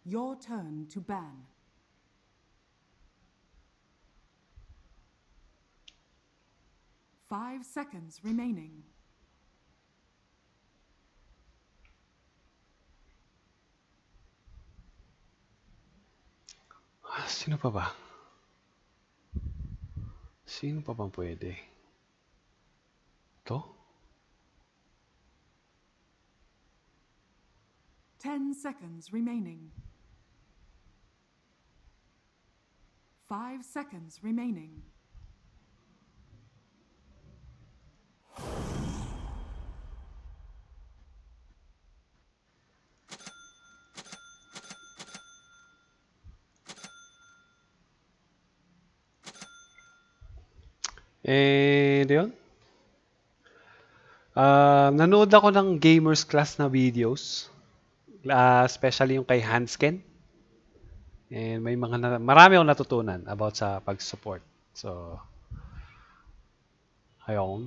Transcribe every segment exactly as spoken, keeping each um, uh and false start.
Your turn to ban. Five seconds remaining. Ah, sino pa ba? Sino pa bang pwede? To? Ten seconds remaining. Five seconds remaining. Eh, yun? Uh, nanood ako ng gamers class na videos. Uh, especially yung kay Hansken. And may mga na, marami akong natutunan about sa pag-support. So, ayun.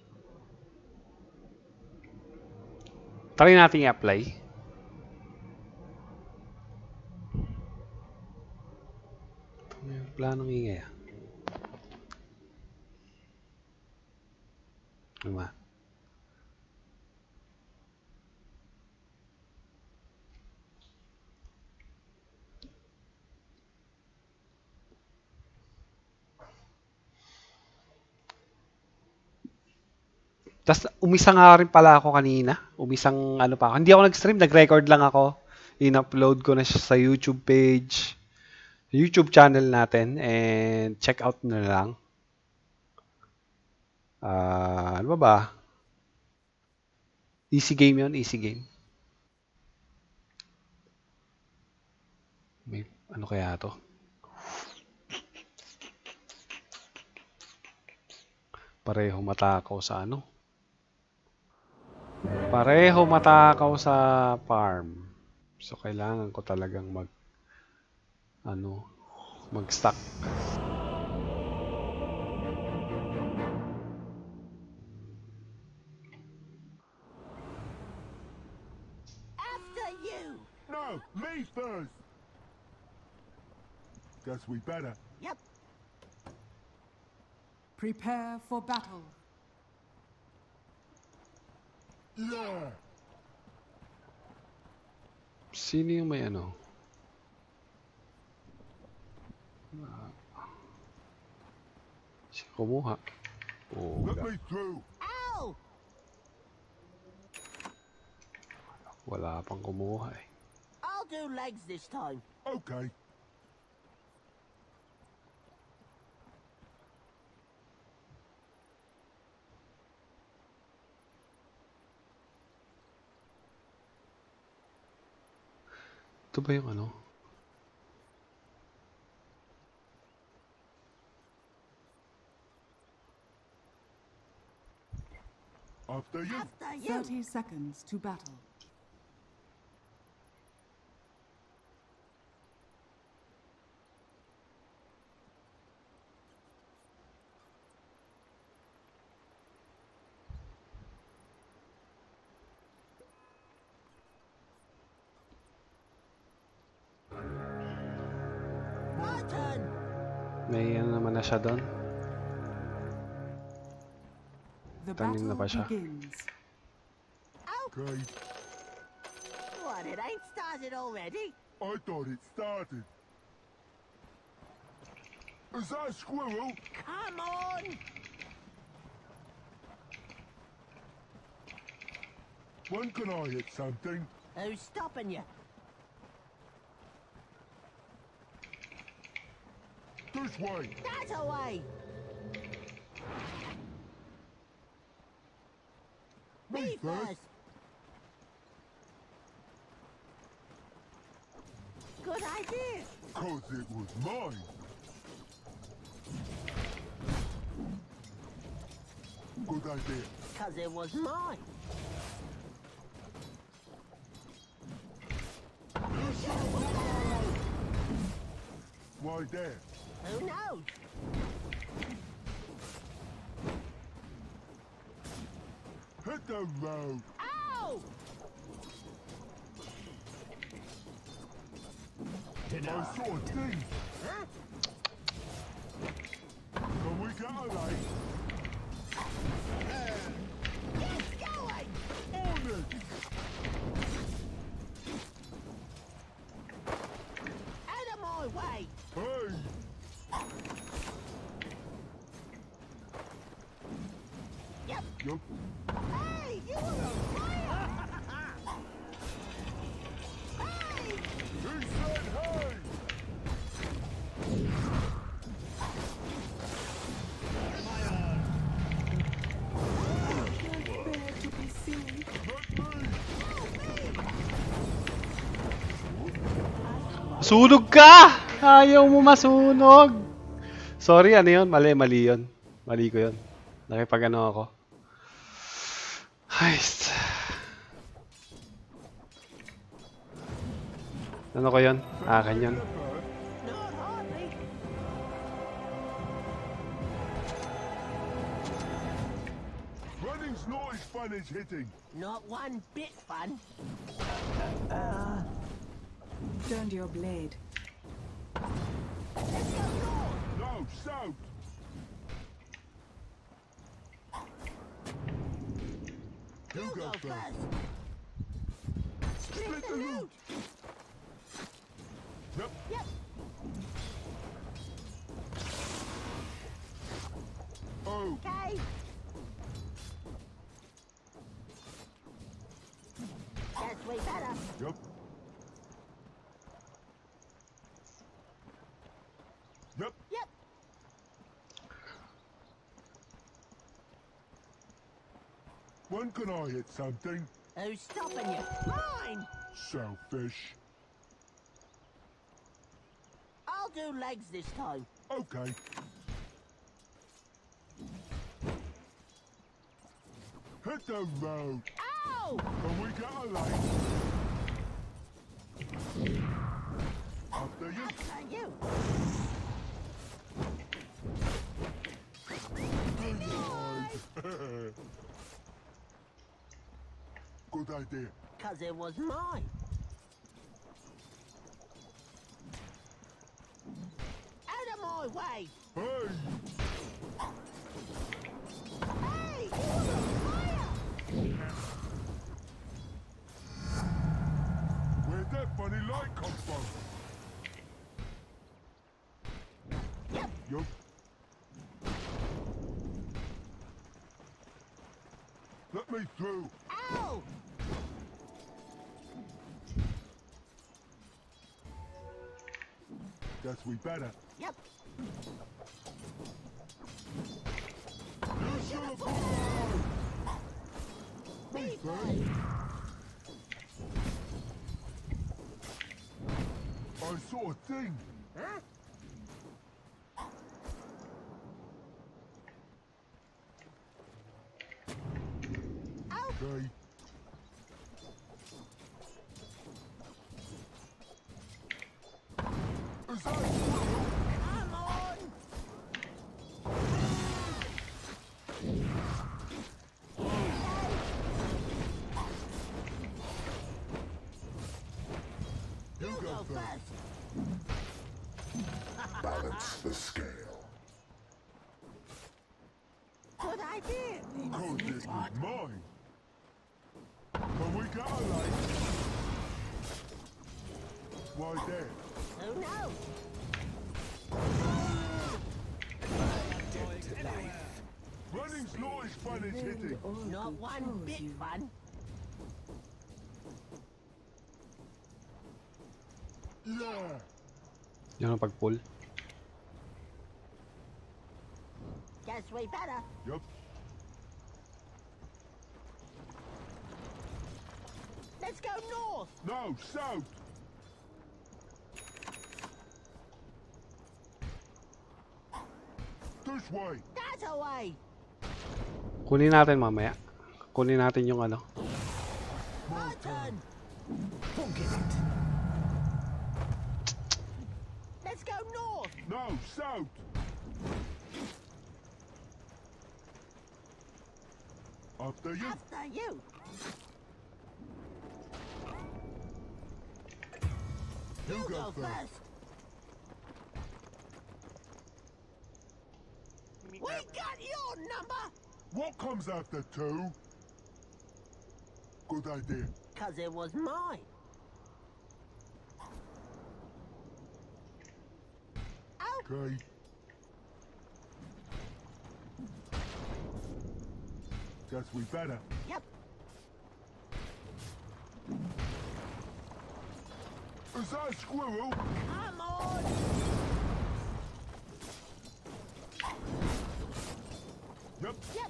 Try natin i-apply. May planong ingay ah. Diba? Tapos umisa nga rin pala ako kanina. Umisang ano pa ako. Hindi ako nag-stream, nag-record lang ako. In-upload ko na siya sa YouTube page. YouTube channel natin. And check out na lang. Uh, ano ba ba? Easy game yun, easy game. May ano kaya to? Pareho matakaw sa ano? Pareho matakaw sa farm. So, kailangan ko talagang mag ano, mag-stock. After you! No, me first! Guess we better. Yep. Prepare for battle. Yeah! Sino yung may ano? Uh, si kumuha. Oh, Let wala. me through! Ow! Wala pang kumuha eh. I'll do legs this time. Okay. Ito ba yung ano? After you! After you! Thirty seconds to battle. My turn! May ano naman na siya doon. The Tanim na battle ba siya? begins. Okay. What, it ain't started already? I thought it started. Is that a squirrel? Come on! When can I hit something? Who's stopping you? This way! That away! Me Me first. first! Good idea! Cause it was mine! Good idea. Cause it was mine! Why there? Who knows? Hit the road! Ow! I saw a thing. Huh? Can we get a light? Get going! On it! Out of my way! Hey! Yep. Yup. Hey, you were on fire! Hey! He said hey! Sunog ka! Ayaw mo masunog! Sorry, ano yun? Mali, mali yun. Mali ko yun. Nakipag ano ako. Heist. Ano ko yun? Akin yun. Not hardly. Running's not as fun as hitting. Not one bit fun. Turned your blade. Let's go north! No, south! You You go go first. first! Split Split the the loot! Yep. Yep. Oh, Okay. Guess we better. yep. Yep. Yep. When can I hit something? Who's stopping you? Mine! Selfish. I'll do legs this time. Okay. Hit the road. Ow! Can we get a light? After you. After you. Good idea. Cause it was mine. Out of my way! Hey! Hey, you were on fire! Where'd that funny light come from? Yep. Yup. Let me through. Ow! Guess we better. Yep. You should have put Me Me first. first. I saw a thing. Huh? Okay. Is that Come on! You You go go first. first. Balance the scale. Good idea. Could this was mine? Can we get a light? Why there? Who knows? Running's not as fun as hitting. Not one bit fun. Yeah. Yan ang pag-pull. Guess we better. Yup. Let's go north. No, south. This way. That away. Kunin natin mamaya. Kunin natin yung ano. My turn. Let's go north. No, south. After you. After you. You You go go first. first. We got your number. What comes after two? Good idea. Cause it was mine. Oh, Okay. Guess we better. yep. Is that a squirrel? Come on. Yep. Yep.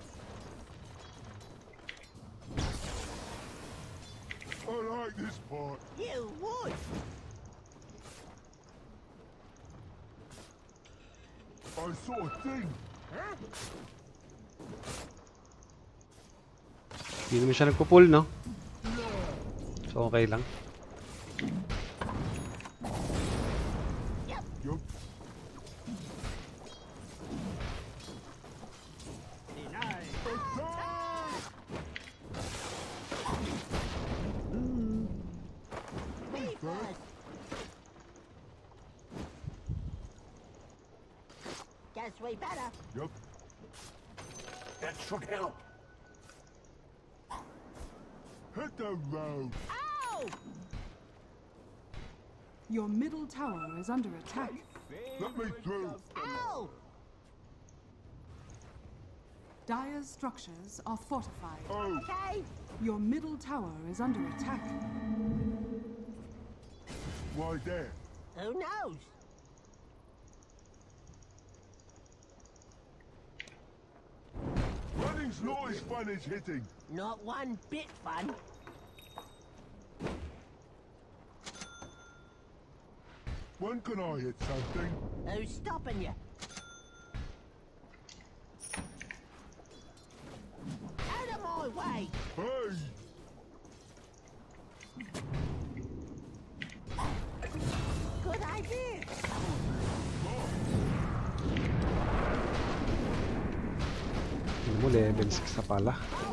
I like this part. You would. I saw a thing. Huh? Hindi naman siya nagpo-pull, no? So, okay lang. Yep. Yup. Me first. Guess we better. Yup. That should help. Hit the road. Ow! Your middle tower is under attack. Let me through. Ow! Dire's structures are fortified. Oh, Okay. Your middle tower is under attack. why there? Who knows? Running's not as fun as hitting. Not one bit fun. When can I hit something? Who's stopping you? Out of my way! Hey! Good idea! Ano mo, level six na pala.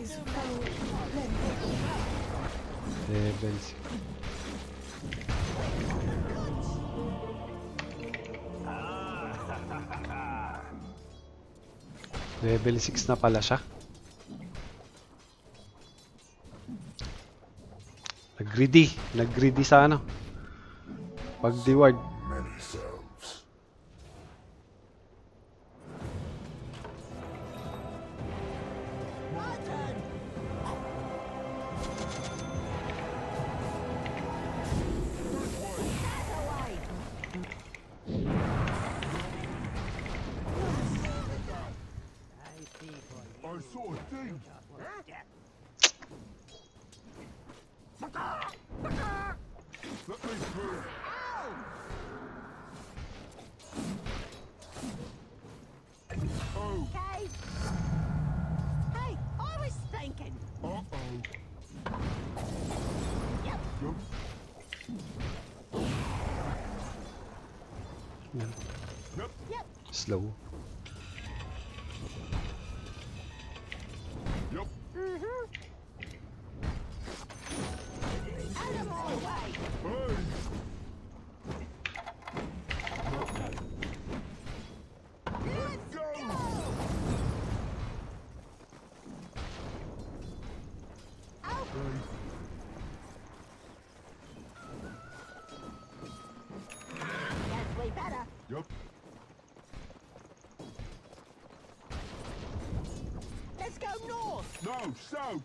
Level six. Level six na pala siya. Nag-greedy. Nag-greedy sa ano. Pag-reward. Many selves. My turn! That away! I saw a thing. Let me through. Oh, Okay. Hey, I was thinking. uh-oh. Yep. Yup. Yan. Yep. Yep. Slow. Yup. Mm-hmm. Out of my way! Hey! Let's Go! go! Oh, Hey. guess we better. Yup. Let's go north. No, south.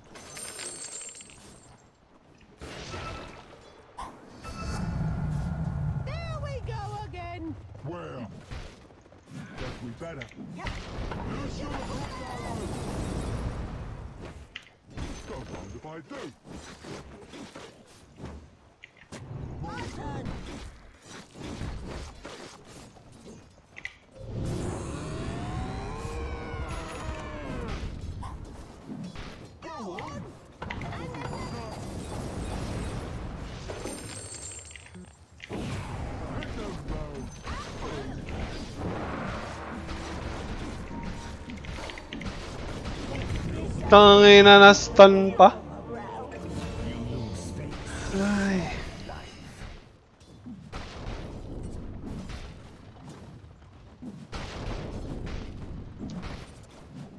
There we go again. Where? Guess we better. Yep. You should have hooked that out. Don't mind if I do. My turn. Go on. Hit the road. Tangina na stun pa. Ay.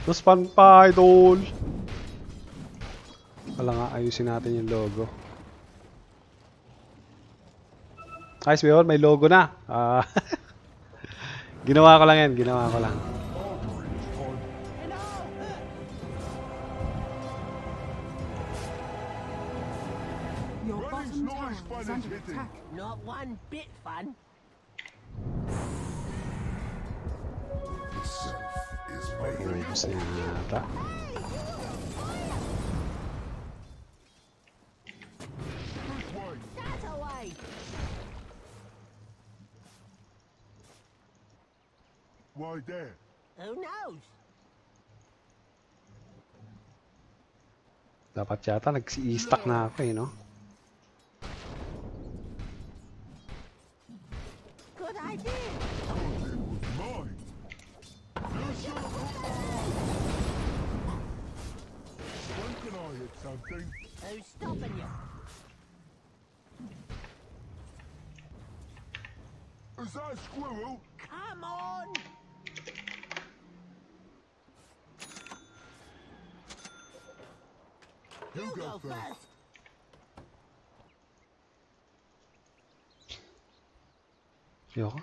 Mas fun pa, idol. Wala nga, ayusin natin yung logo. Ayos ba yun? May logo na. Ah, ginawa ko lang yan, ginawa ko lang. Your bottom tower is under attack. Not one bit fun. Ubus na yata. That away. Why there? Who knows? Dapat yata nag-i-stack na ako eh, no? Good idea. Mine. When can I hit something? Who's stopping you? Is that a squirrel? Come on. You You go go first. first. Yoko.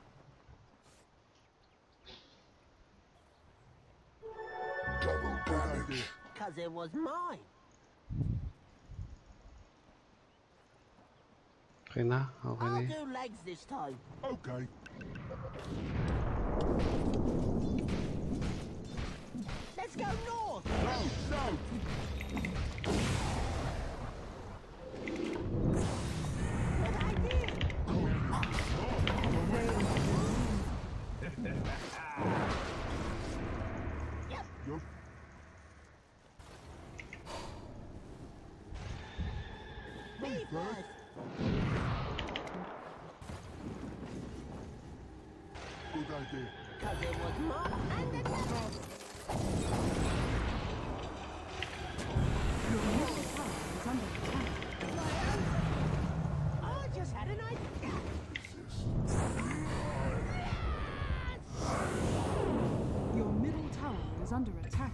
Double damage. Cause it was mine. Okay na, okay na I'll yun. do legs this time. Okay. Let's go north. No, south. Good idea. Yep. Yup. Me first. Good idea. Cause it was mine. And the devil. Your middle tower is under attack. I just had an idea. Your middle tower is under attack.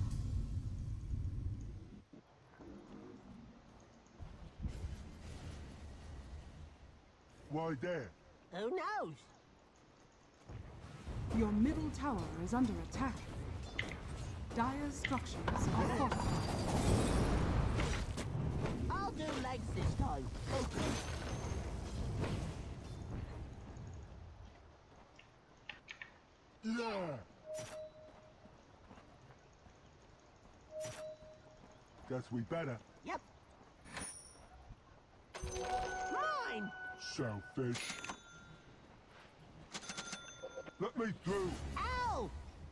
Why there? Who knows? Your middle tower is under attack. Dire's structures are fortified. I'll do legs this time. Okay. Yeah. Guess we better. Yep. Mine. Selfish. Let me through. Ow.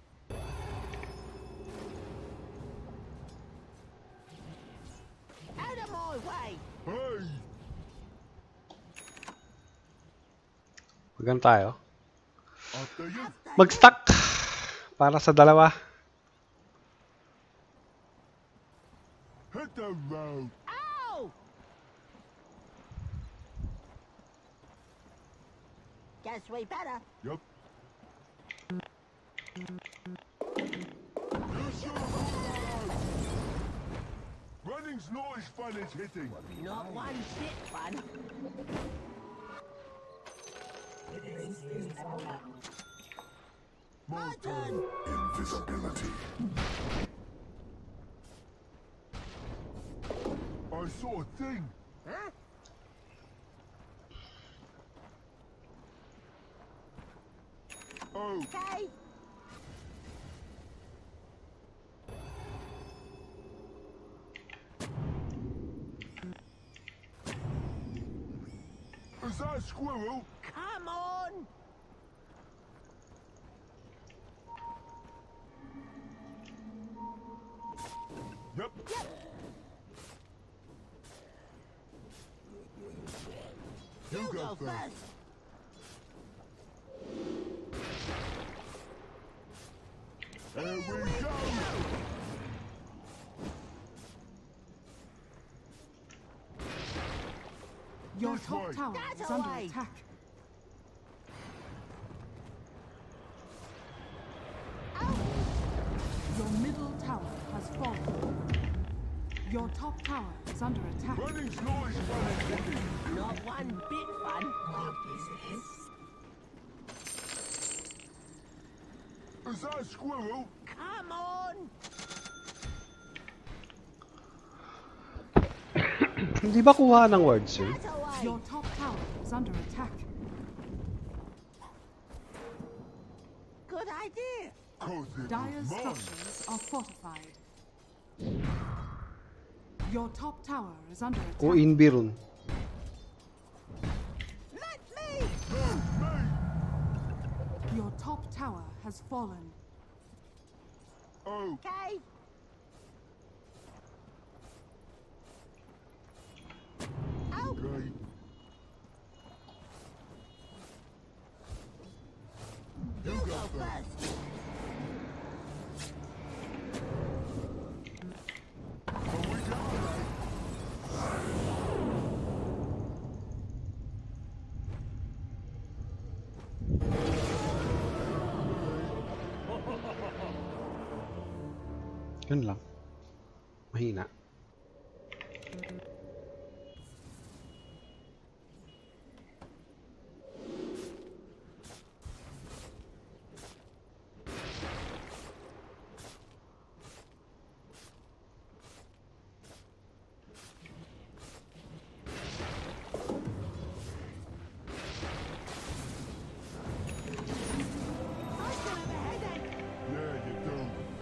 Out of my way. Hey. Magano tayo? After you. After Mag-stack! Para sa dalawa. Hit the road. Ow. Guess we better. Yup. Running's not as fun as hitting. Not one bit fun. My turn. Invisibility. I saw a thing. Huh? Oh, Okay. is that a squirrel? Come on. Yep. You, You go, go first. first. Here we go. Your This top way. tower That is under away. attack. Your middle tower has fallen. Your top tower is under attack. Running's noise running. Not one bit fun. Is that a squirrel? Come on! Hindi ba kuha ng words yun? Get away! Your top tower is under attack. Good idea! Cause it Dire's was mine. structures are fortified. Your top tower is under attack. O Inbirun. Let me! No, me! Your top tower has fallen. Oh, Okay? Oh, okay. you You go got that. first. Are we going? Yun lang. Mahina. I still have a headache. Yeah, you do.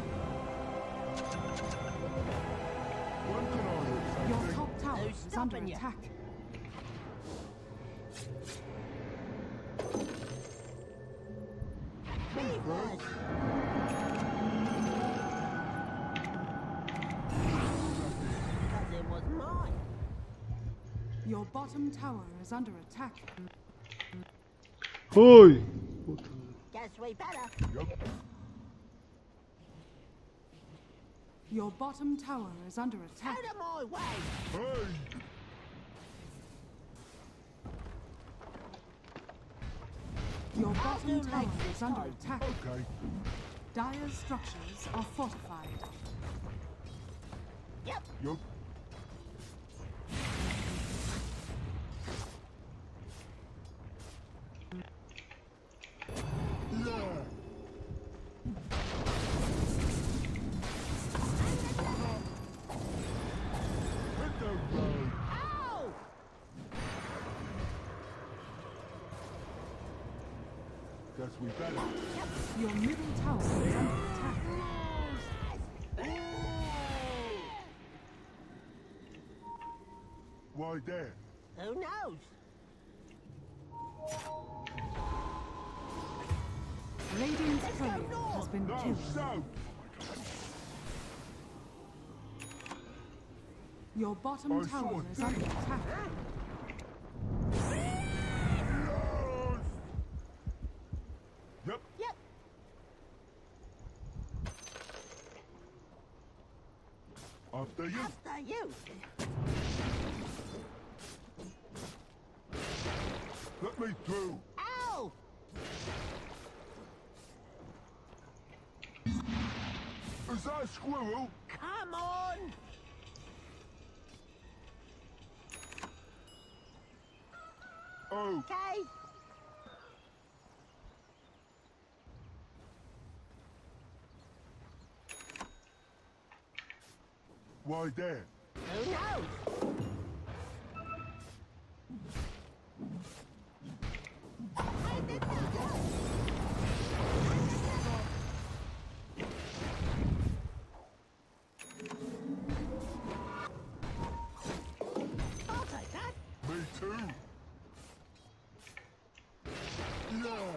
When can I hit Your something? top tower Who's is under stopping you? attack. Me first. Because it was mine. Your bottom tower is under attack. Hoy! Guess we better. Yup. Your bottom tower is under attack. Out of my way. Hey! Your I'll bottom do tower like this is under time. attack. Okay. Dire's structures are fortified. Yep. Yup. Yeah. Hit the road. Ow! Guess we better. Your middle tower is under attack. Why there? Who knows? Radiant's Let's go courier north. has been No, killed. south. Your bottom I tower saw is it. under attack. Yes. Yep. Yep. After you. After you. Let me through. Ow! Is that a squirrel? Come on! Oh, Okay. why there? Who knows? I did not know. I'll take that. Me too. Yeah.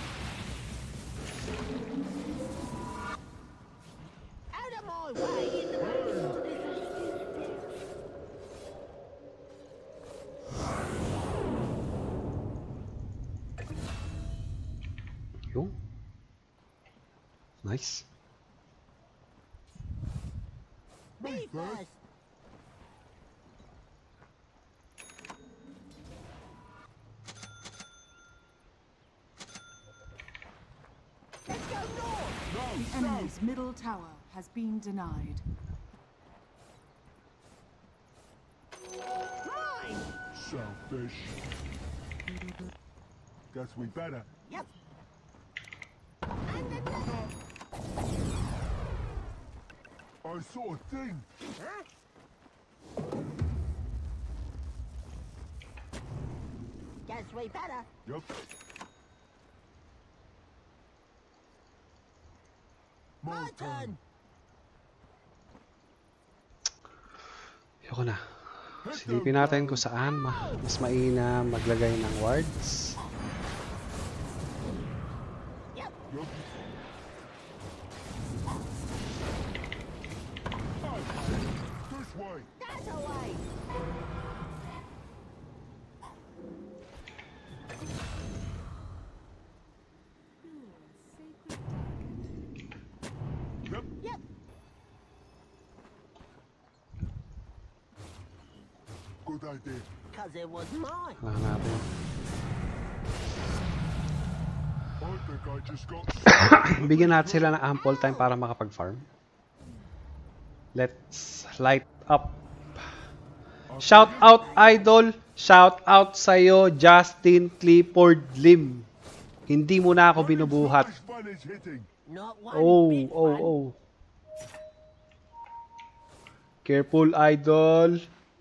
Out of my way in the Hey. Yung. Nice. Me first. Let's go north. No. The enemy's middle tower has been denied. Mine! Selfish. Guess we better. Yep. And another. I saw a thing. Huh? Guess we better. Yep. My turn. Ayoko na. Silipin natin kung saan ma mas mainam maglagay ng wards. Yep. Yep. This way. That away. Yep. Yep. Good idea. Cause it was mine. Kailangan natin. I think I just got. Bigyan natin sila ng ample time para makapag-farm. Let's light up. Shout out, idol! Shout out sa'yo, Justin Clifford Lim. Hindi mo na ako binubuhat. This fun is hitting. Not one Oh, bit oh, fun. oh. Careful, idol.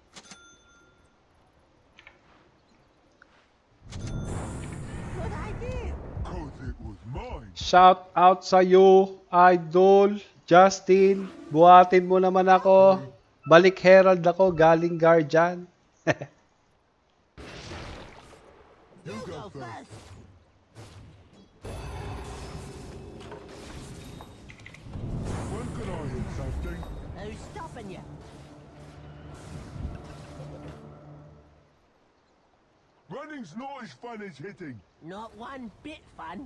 Good idea. Cause it was mine. Shout out sa'yo, idol. Justin, buhatin mo naman ako. Balik Herald ako, galing Guardian. You Go go first. first. When can I hit something? Who's stopping you? Running's not as fun as hitting. Not one bit fun.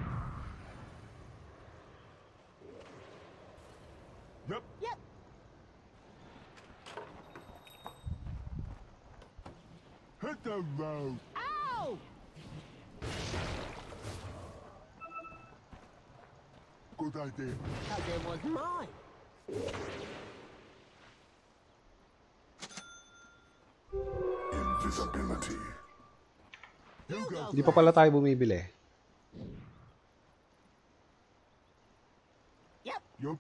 Yep. Yep. Hit the road. Ow! Good idea. Cause it was mine. Invisibility. You go. Hindi pa pala tayo bumibili. Yep. Yup.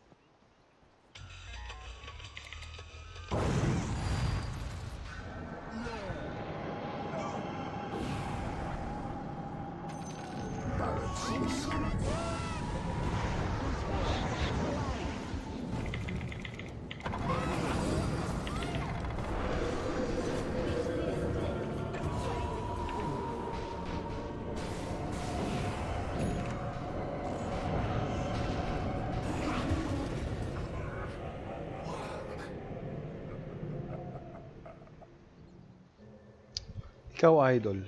Ikaw, idol.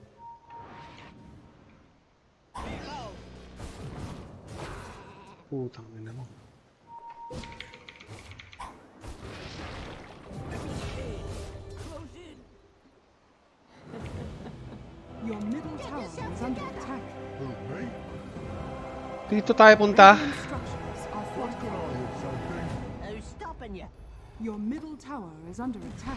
Putang ina mo. Your middle tower is under attack. Who, me? Dito tayo punta. Radiant structures are When can fortified. I hit something? Who's stopping you? Your middle tower is under attack.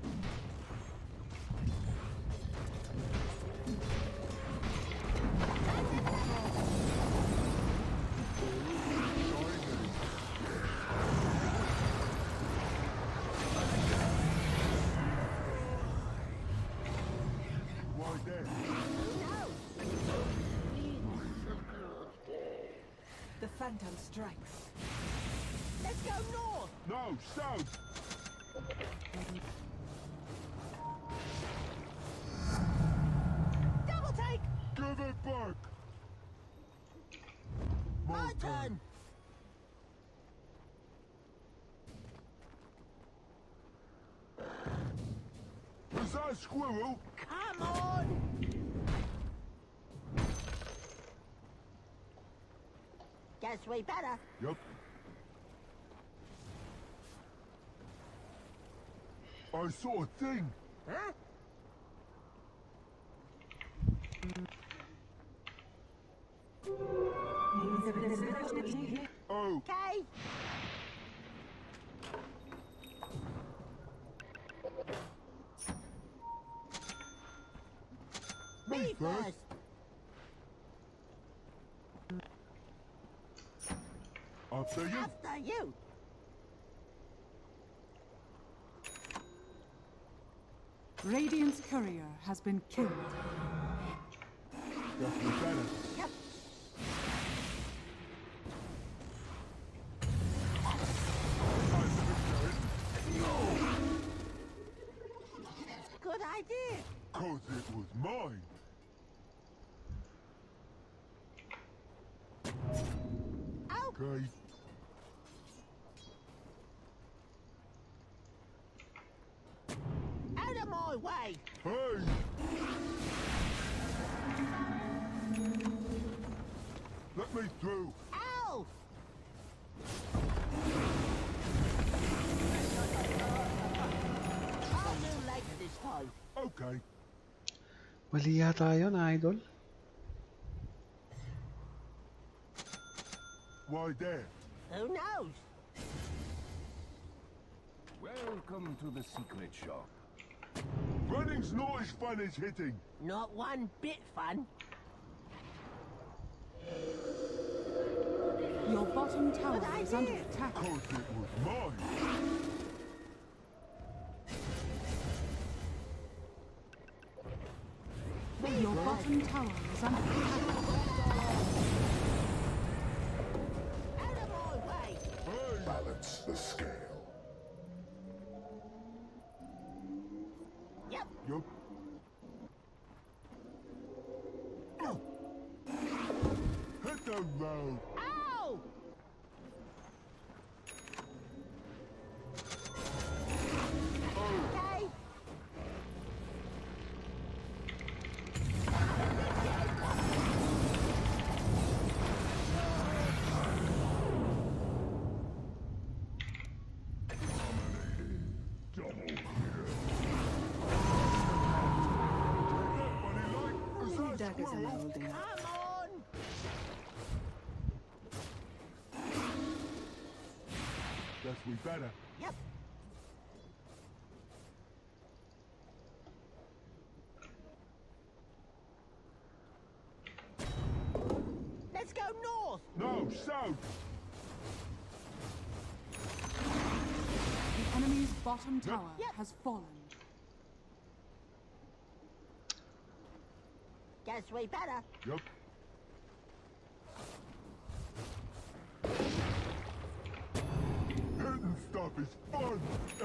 Why there? The Phantom strikes. Let's go north. No, south. Double take. Give it back. My turn. Is that a squirrel? Come on. Guess we better. Yup. I saw a thing. Huh? Oh, Okay. me Me first. first. After you. After you. Radiant's courier has been killed. Just be better. Yep. Good idea. Cause it was mine. Oh, Okay. out of my way. Hey! Let me through. Ow! I'll do legs this time. Okay. Mali yata yun, idol. Why there? Who knows? Welcome to the secret shop. Running's not as fun as hitting. Not one bit fun. Your bottom tower Good is under idea. attack. Cause it was mine. Your bottom tower is under attack. Out of my way. Hey! Balance the scale. Yep. Yup. Oh. Hit the road. Ow! Okay. Double kill. Everybody like is that Daggers are squirrel? holding. Come on. Guess we better. Yep. Let's go north. No, south. The enemy's bottom tower Yep. has fallen. Guess we better. Yup. Hitting stuff is fun.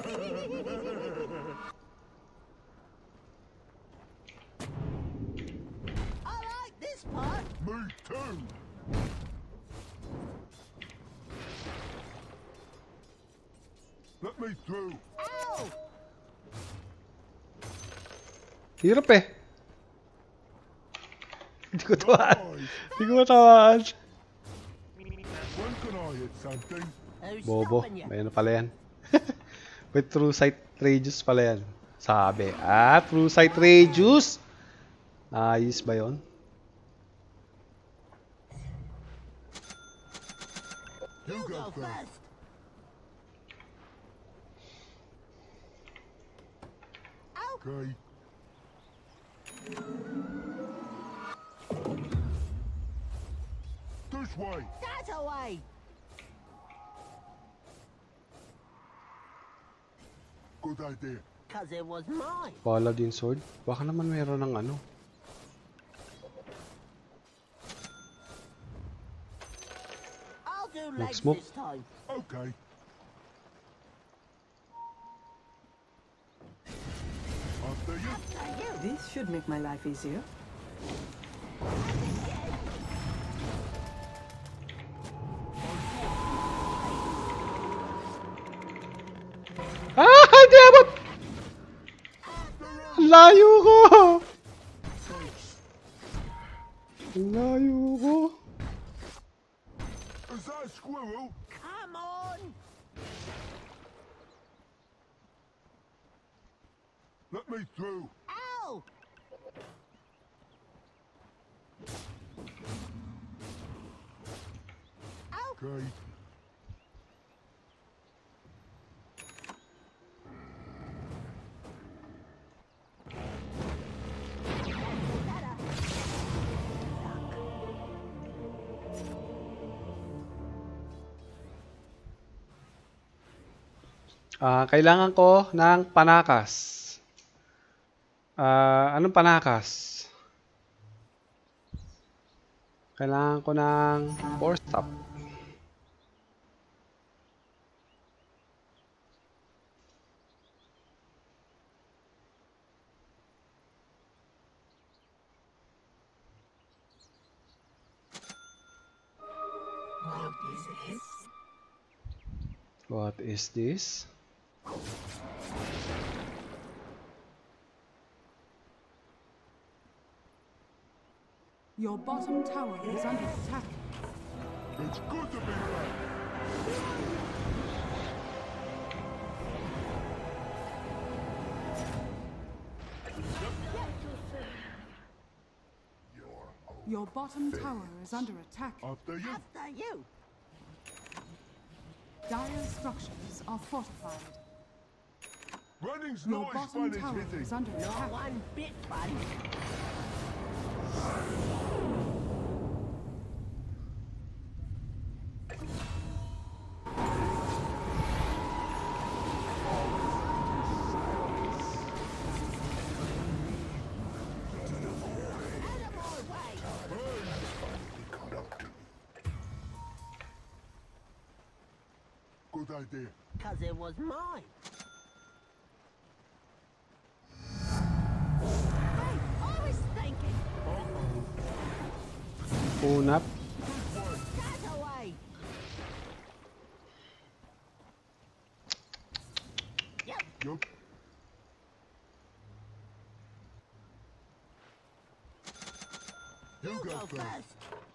I like this part. Me too. Let me through. Ow! Hirap eh. Hindi ko tawaan. Nice. Hindi ko matawaan. When can I hit something? Who's Bobo. stopping you? May ano pala yan. With True Sight Radius pala yan. Sabi. Ah, True Sight Radius. Ayos ba yun? You You go go first. first. Ow! Okay. This way. That away. Good idea. Cause it was mine. Paladin Sword. Baka naman meron ng ano. I'll do Like legs smoke. this time. Okay. After you. After you. This should make my life easier. Ah! Hindi abot! Ang layo ko! Ang layo ko. Is that a squirrel? Come on. Let me through. Ow! Ow! Okay. Ah, kailangan ko ng panakas. Ah, anong panakas? Kailangan ko ng four stop. What is this? Your bottom tower is under attack. It's good to be back. Your bottom tower is under attack. After you. After you. Dire structures are fortified. Running's Your not as bottom fun as tower hitting. is under Not attack. one bit fun. Good idea. Because it was mine. Hey, I was thinking. Unap. That away. Yep. Yup. You You go go first. first.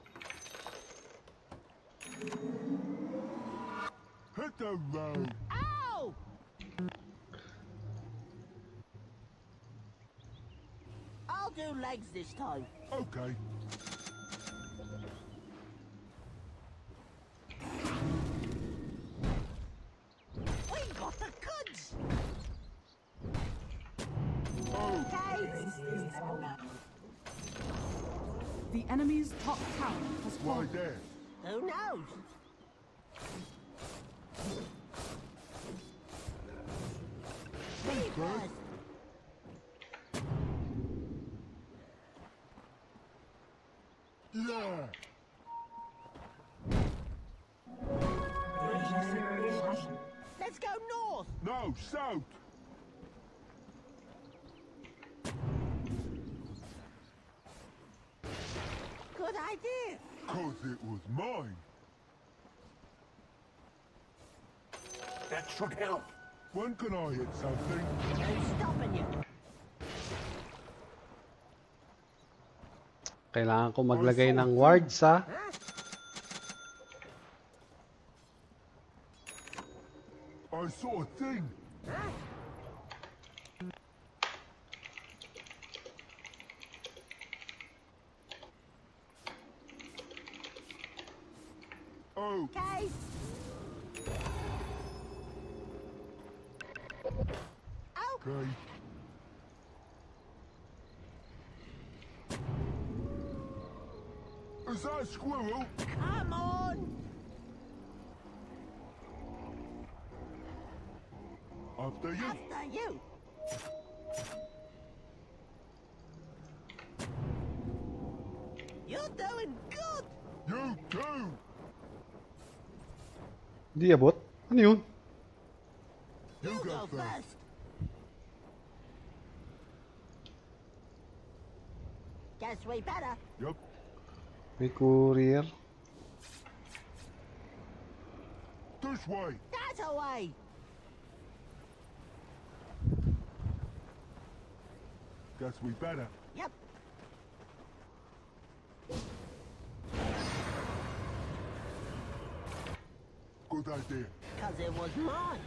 Hit the road. Ow! I'll do legs this time. Okay. We got the goods. Oh, Okay. The enemy's top tower has why fallen. there? Who knows? Me first. Yeah. Let's go north. No, south. Good idea. Cause it was mine. That should help. When can I hit something? Who's stopping you? Kailangan ko maglagay ng ward sa Huh? I saw a thing. Huh? Oh, Okay. Oh, okay. Is that a squirrel? come on. After you. After you. You're doing good. You too. Hindi abot. Ano yun? You You go go first. first. Guess we better. Yup. May courier. This way. That away. Guess we better. Yep. Good idea. Because it was mine.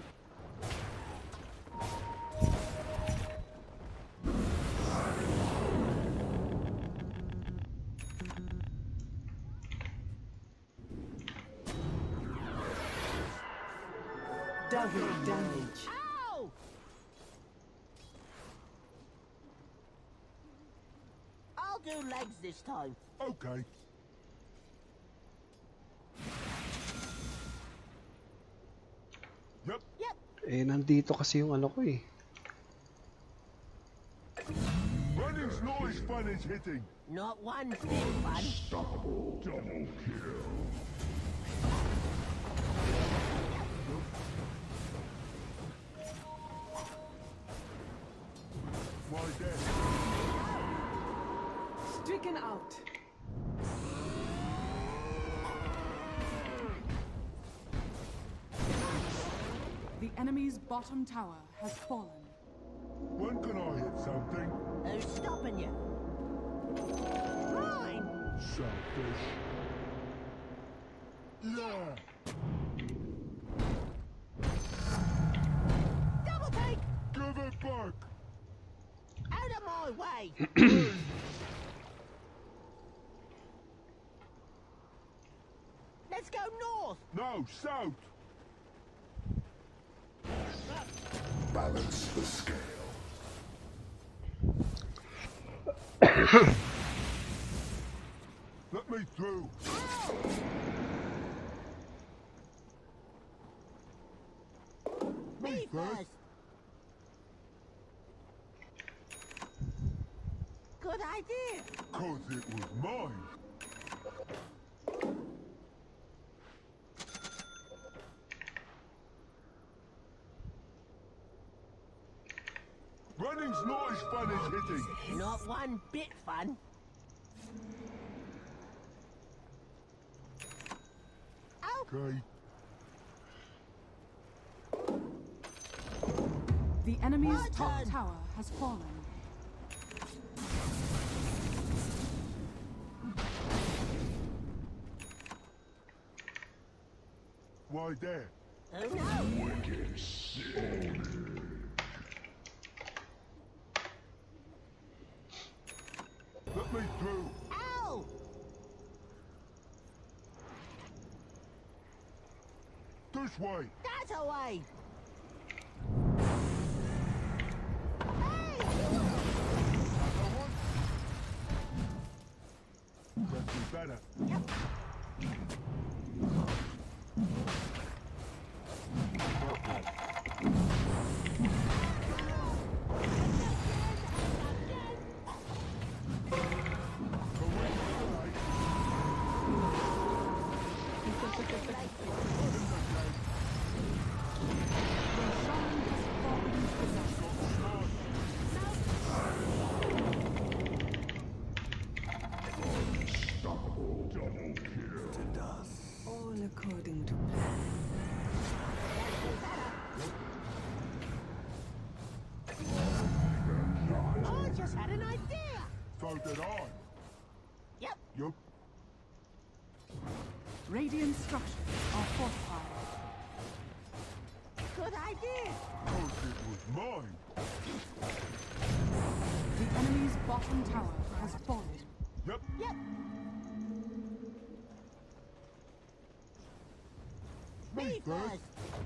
Double damage. Ow! I'll do legs this time. Okay. Yep. Yup. Eh, nandito kasi yung ano ko eh. Running's not as fun as hitting. Not one bit fun. Double kill. Why dead? Stricken out. The enemy's bottom tower has fallen. When can I hit something? Who's stopping you? Mine! Selfish. Yeah. Double take! Give it back. Out of my way! Let's go north! No, south. Balance the scale. Let me through. Me first! Good idea! Cause it was mine. Running's not as fun as hitting. Not one bit fun. Oh, Okay. The enemy's My top turn. tower has fallen. Why there? oh no! Let me through. Ow! This way. That's away! That'd be better. All according to plan. I just had an idea! So did I. Yep, Yup. Radiant structures are fortified. good idea! Cause it was mine. The enemy's bottom tower has fallen. Yep. Yep, Me me first. first!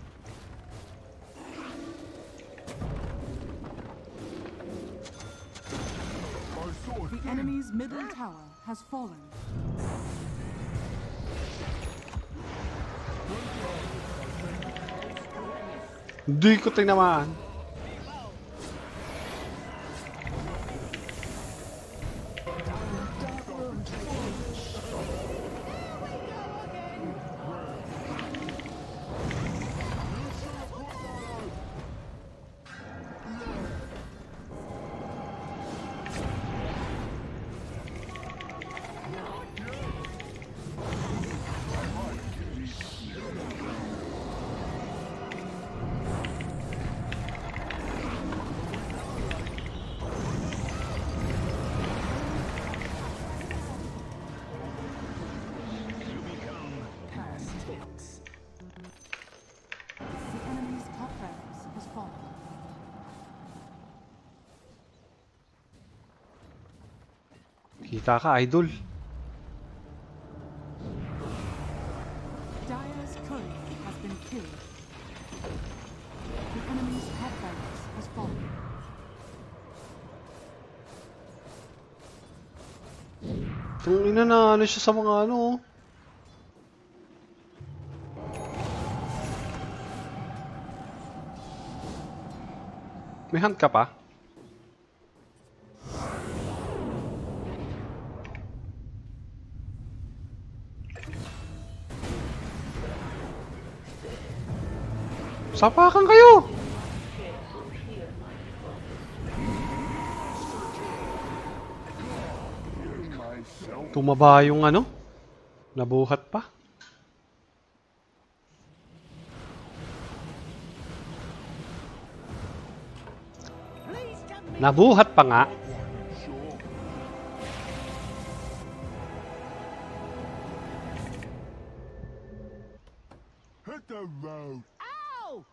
I saw The it. enemy's middle tower has fallen. Hindi ko tinamaan. Past tense. The enemy's top barracks has fallen. Kita ka, idol. Dire's courier has been killed. The enemy's top barracks has fallen. Kung ina na ano siya sa mga ano. May hunt ka pa? Sapakan kayo! Tumaba yung ano? Nabuhat pa? Please come me. Nabuhat pa nga. Hit the road. Ow!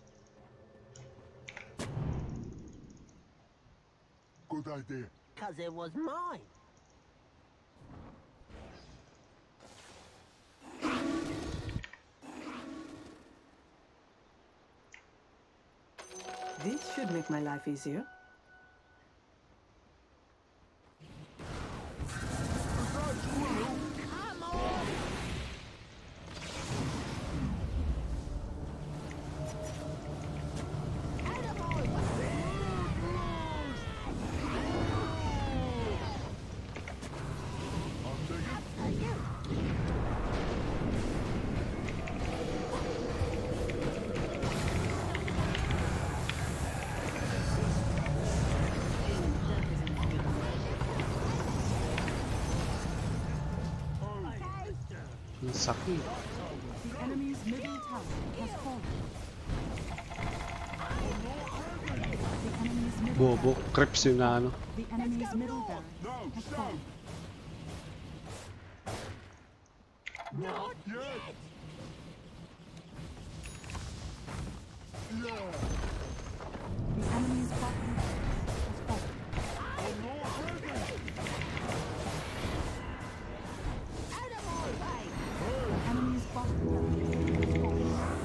Good idea. Cause it was mine. This should make my life easier. Come on! Ang sakit. The enemy's middle tower has fallen. The enemy's middle Bobo. Crips yun na ano. The enemy's middle barracks No, has stop. fallen. Not yet. Yeah. The enemy's bottom barracks has fallen. I'm not ready. Out of my way! The enemy's bottom barracks has fallen.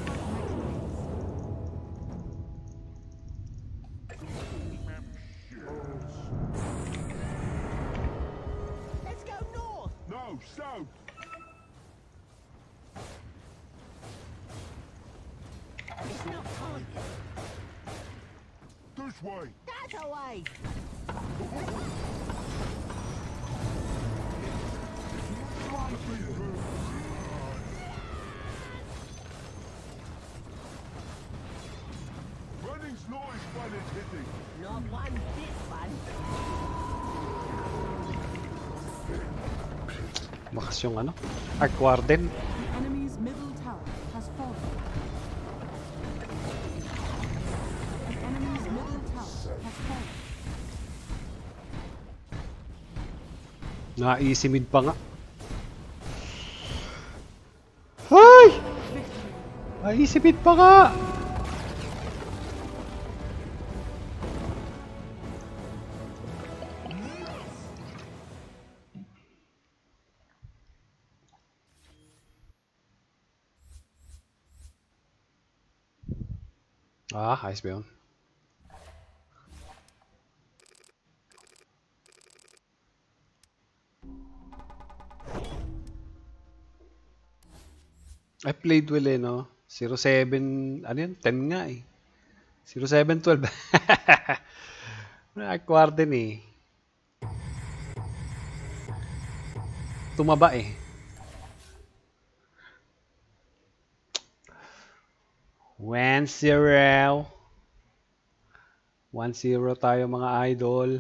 Let's go north! No, south. It's not time yet. This way. That away! Running's not as fun as hitting. Not one bit fun. Makas yung ano. Arc Warden. The enemy's middle tower has fallen. The enemy's middle tower has fallen. Na-easy mid pa nga. Ay! Na-easy mid pa nga! Ah, ayos ba yun? I played well eh, no? zero seven, ano yun? ten nga eh. zero seven twelve. Arc Warden eh. Tumaba eh. one zero. one zero tayo mga idol.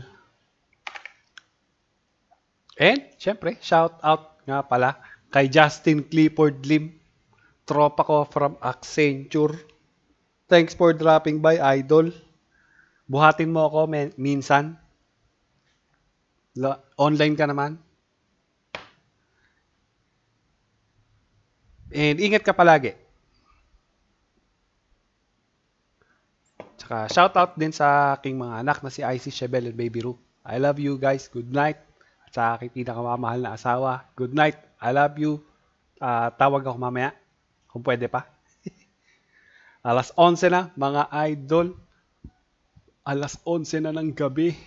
And, syempre, shout out nga pala kay Justin Clifford Lim. Tropa ko from Accenture. Thanks for dropping by, idol. Buhatin mo ako men- minsan. La- online ka naman. And ingat ka palagi. Tsaka shoutout din sa aking mga anak na si Icy, Shebel, and Baby Ru. I love you guys. Good night. At sa aking pinakamamahal na asawa. Good night. I love you. Ah, tawag ako mamaya. Kung pwede pa. Alas onse na, mga idol. Alas onse na ng gabi.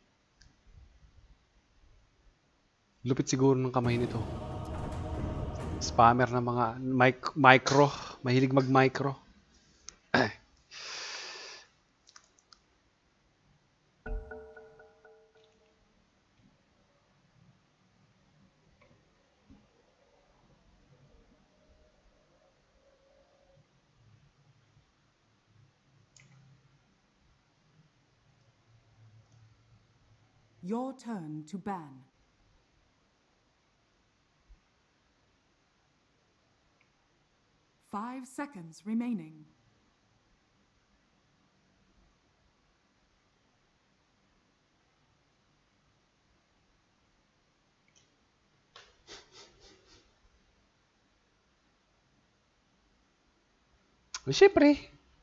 Lupit siguro ng kamay nito. Spammer na mga mic- micro. Mahilig mag-micro. Your turn to ban. Five seconds remaining. Siyempre.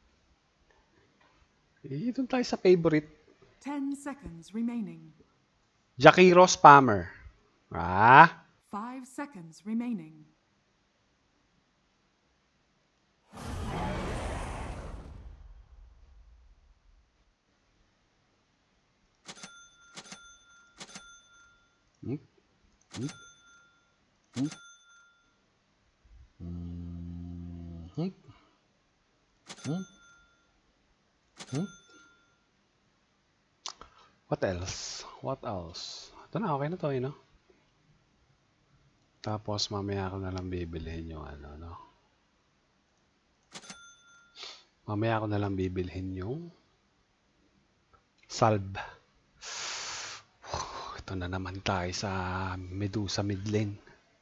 Eh, doon tayo sa favorite. Ten seconds remaining. Jakiro Spammer. Ah. Five seconds remaining. Hmm? Hmm? Hmm? Hmm? Hmm? Hmm? What else? What else? Ito na, okay na to, eh, no? Tapos, mamaya ako na lang bibilhin yung ano, no? Mamaya ako na lang bibilhin yung salve. Ito na naman tayo sa Medusa mid lane.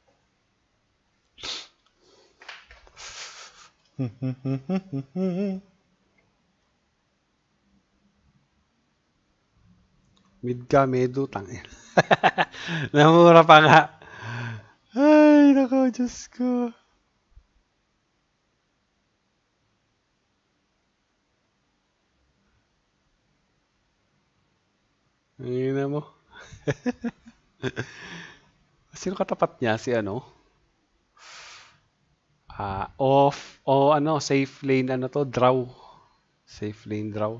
Mid ka, Medu, tangin. Namura pa nga. Ay, nako, Diyos ko. Ang ina mo. Sino katapat niya? Si ano? Ah, off. O ano, safe lane, ano to? Draw. Safe lane draw.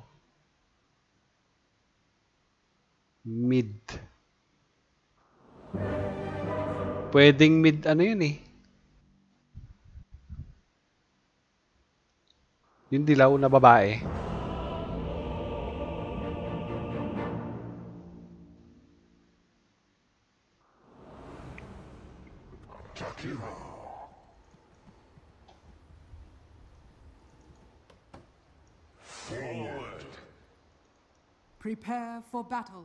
Mid. Pwedeng mid, ano yun eh. Yung dilaw na babae. Forward. Prepare for battle.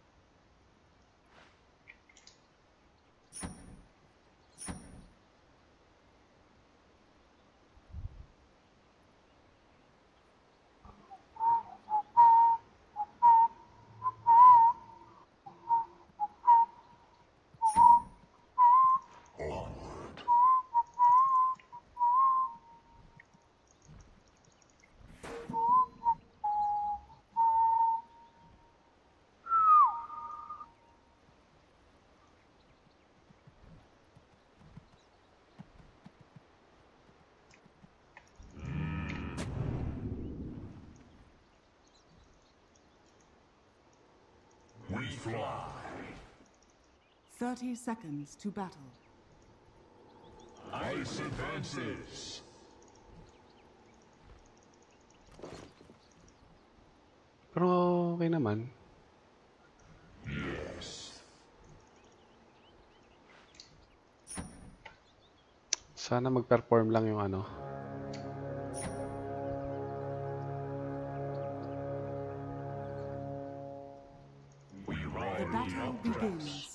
We fly. Thirty seconds to battle. Ice advances. Pero okay naman. Yes. Sana mag-perform lang yung ano. We The ride the battle updrafts.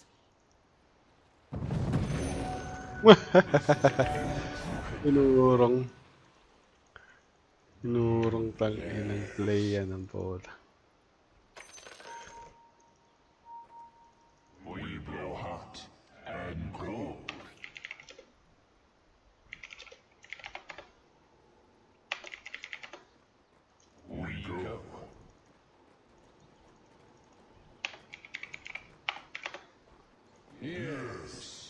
begins. Inurong. Inurong tang inang play yan ng bola. We blow hot and cold. We go. Yes.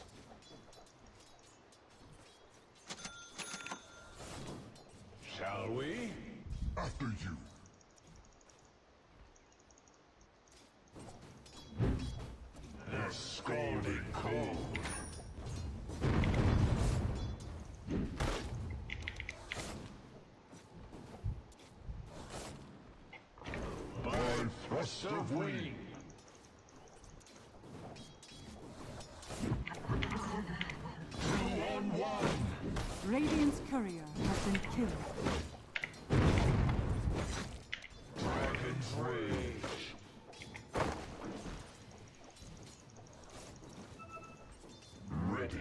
Shall we? After you. The scalding cold. of wing. Two on one. Radiant's courier has been killed. Dragon's rage. Ready.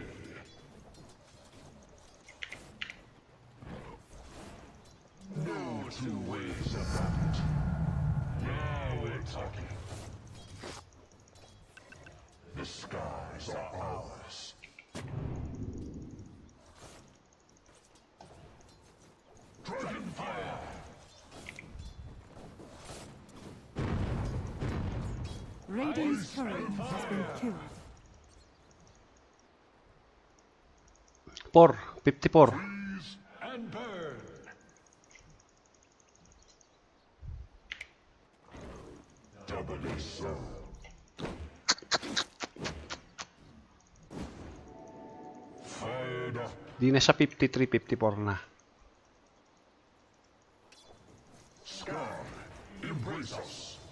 No two ways about it. Now we're talking. The skies are ours. Dragon fire! Radiant's courier has been killed. four, fifty-four. Freeze and burn! Doubly so. Fired up. Di na siya fifty-three, fifty-four na. Sky, embrace us.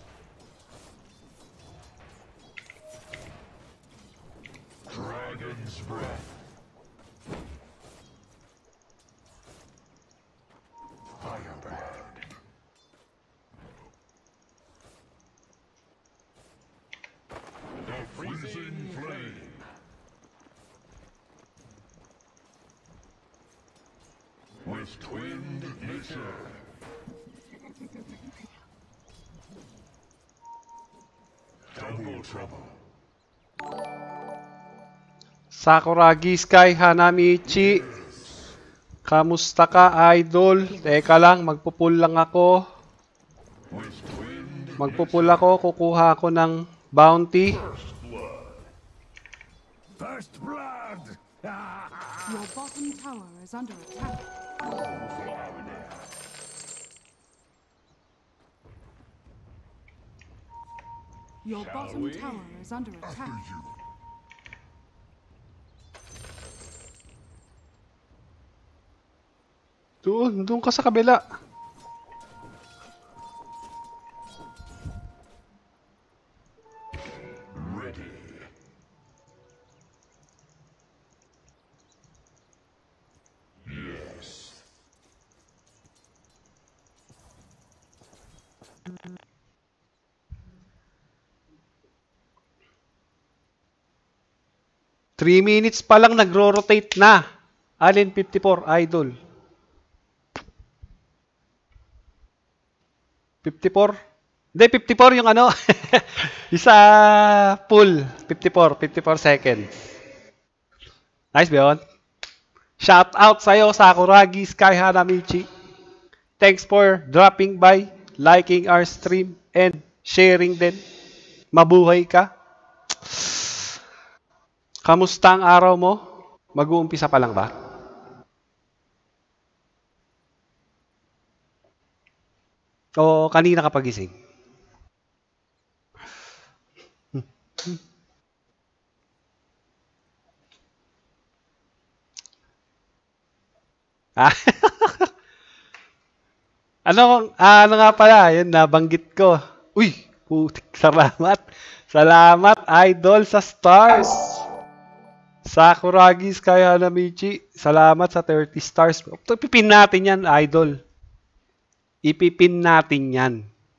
Dragon's breath. Firebird. The freezing flame. With twinned nature. Double trouble. Sakuragi Sky Hanamichi. Kamusta ka, idol? Teka lang, magpupul lang ako. With twinned Magpupul ako, kukuha ako ng bounty. First blood. Your bottom tower is under attack. Your bottom tower is under attack. Doon, doon ka sa kabila. Ready. Yes. three minutes pa lang nagro-rotate na. Alin fifty-four, idol. fifty-four? Hindi, fifty-four yung ano. Isa full. fifty-four. fifty-four seconds. Nice, Beyond. Shout out sa'yo, Sakuragi Sky Hanamichi. Thanks for dropping by, liking our stream, and sharing din. Mabuhay ka. Kamusta ang araw mo? Mag-uumpisa pa lang ba? O kanina ka pagising? Ah. ano, ah, ano nga pala, yun, nabanggit ko. Uy, putik, salamat. Salamat, idol, sa stars. Sakuragi Sky Hanamichi, salamat sa thirty stars. Ipipin natin yan, idol. Ipipin natin yan.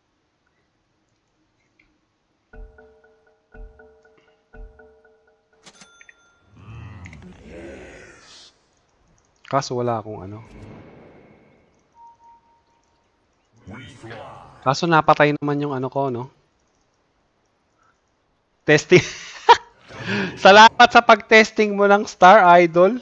Kaso wala akong ano. Kaso napatay naman yung ano ko, no? Testing. Salamat sa pag-testing mo ng Star Idol.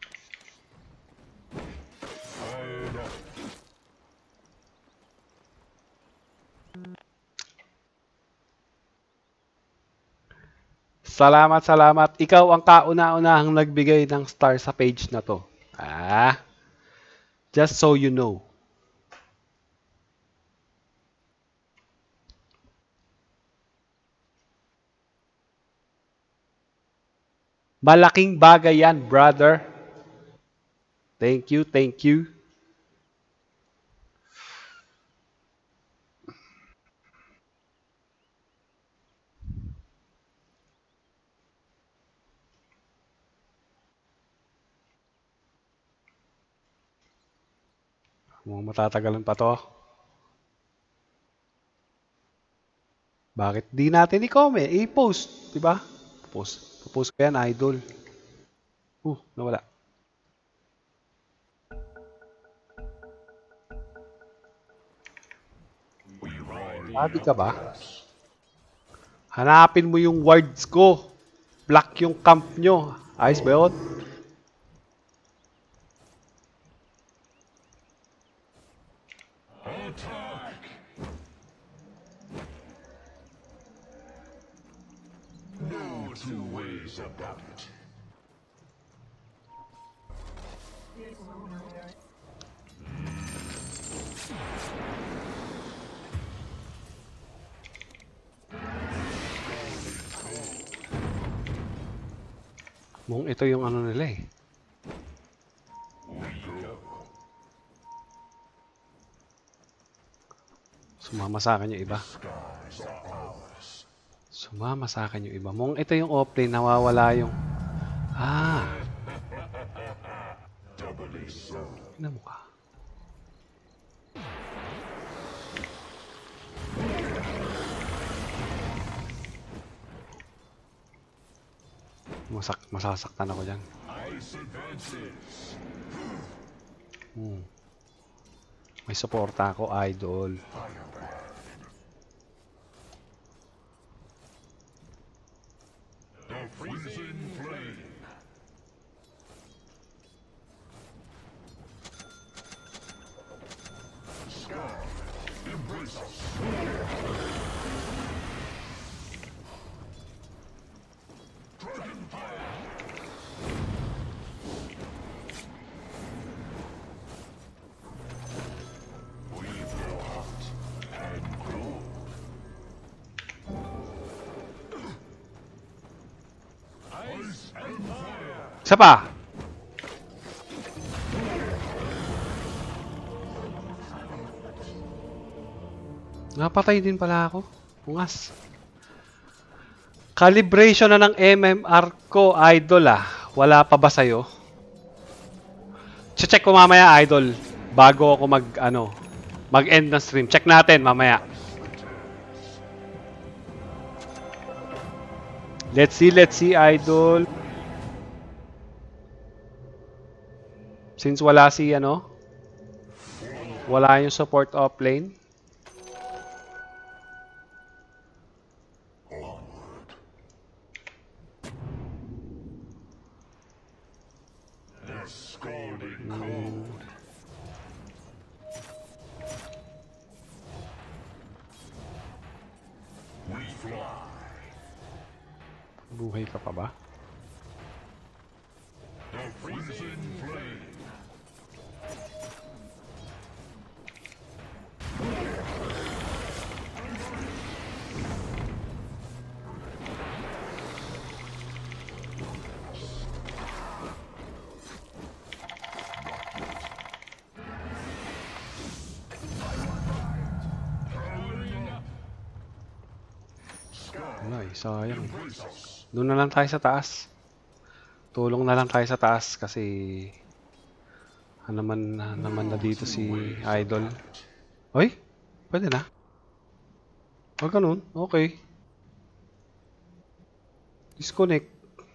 Salamat, salamat. Ikaw ang kauna-unahang nagbigay ng star sa page na to. Ah, just so you know. Malaking bagay yan, brother. Thank you, thank you. Mukhang matatagalan pa to. Bakit di natin i-comment, i-post, di ba? Post. Post ko yan, idol. Uh, nawala. Sabi ka ba? Hanapin mo yung wards ko. Block yung camp nyo. Ayos ba yun? Attack! No two ways about it. Mung ito yung ano nila eh. Sumama sa akin yung iba. Sumama sa akin yung iba. Mung ito yung offlane, nawawala yung... Ah! Tignan mo ka. Masak masasaktan ako dyan. Hmm. May suporta ako, idol. The freezing flame. Scar, embrace us. Dragon fire. We will hunt and grow. Ice and fire. Isa pa! Napatay din pala ako. Ungas. Calibration na ng M M R ko, idol ah. Wala pa ba sa'yo? Check ko mamaya, idol. Bago ako mag, ano, mag-end ng stream. Check natin mamaya. Let's see, let's see, idol. Since wala si, ano, wala yung support offlane. The scalding cold. We fly. Buhay ka pa ba? The freezing flame. Wala eh, sayang. Doon na lang tayo sa taas. Tulong na lang tayo sa taas kasi ano naman, naman na dito si idol. Oy, pwede na. Huwag ganun, okay. Disconnect.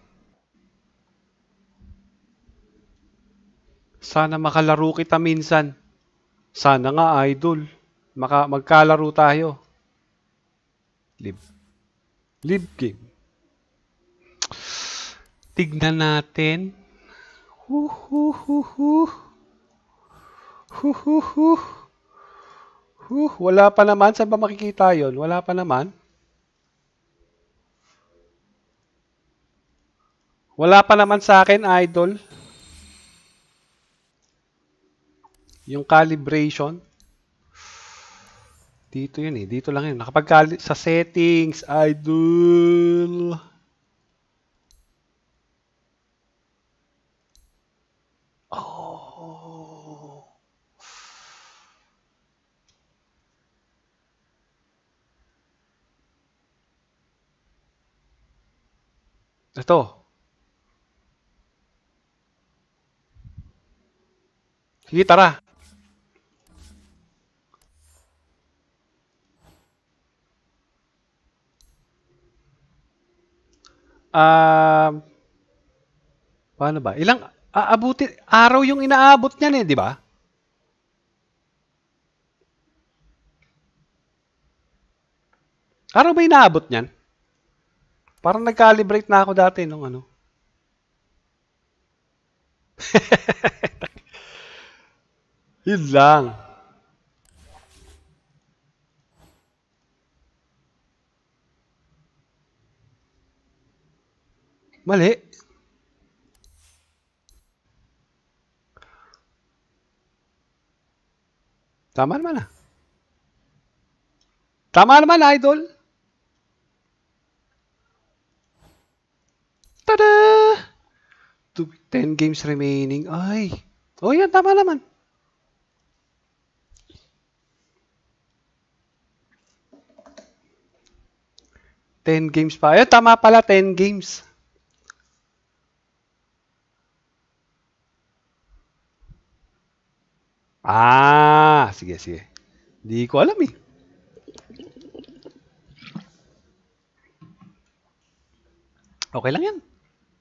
Sana makalaro kita minsan. Sana nga, idol. Maka magkalaro tayo. Live. Live game. Tignan natin. Hu hu hu hu. Hu hu hu. Hu, wala pa naman. Saan ba makikita yon? Wala pa naman. Wala pa naman sa akin, idol. Yung calibration. Dito yun eh. Dito lang yun. Nakapag sa settings, idol. Oh. Ito. Sige, tara. Um, paano ba? Ilang aabutin araw yung inaabot niyan eh, di ba? Araw ba inaabot niyan? Parang nag-calibrate na ako dati nung ano. Yun lang. Mali. Tama naman ah. Tama naman, idol. Tada! ten games remaining. Ay. Oh, yan. Tama naman. ten games pa. Ayun, tama pala. ten games. Ah, sige, sige. Di ko alam eh. Okay lang yan.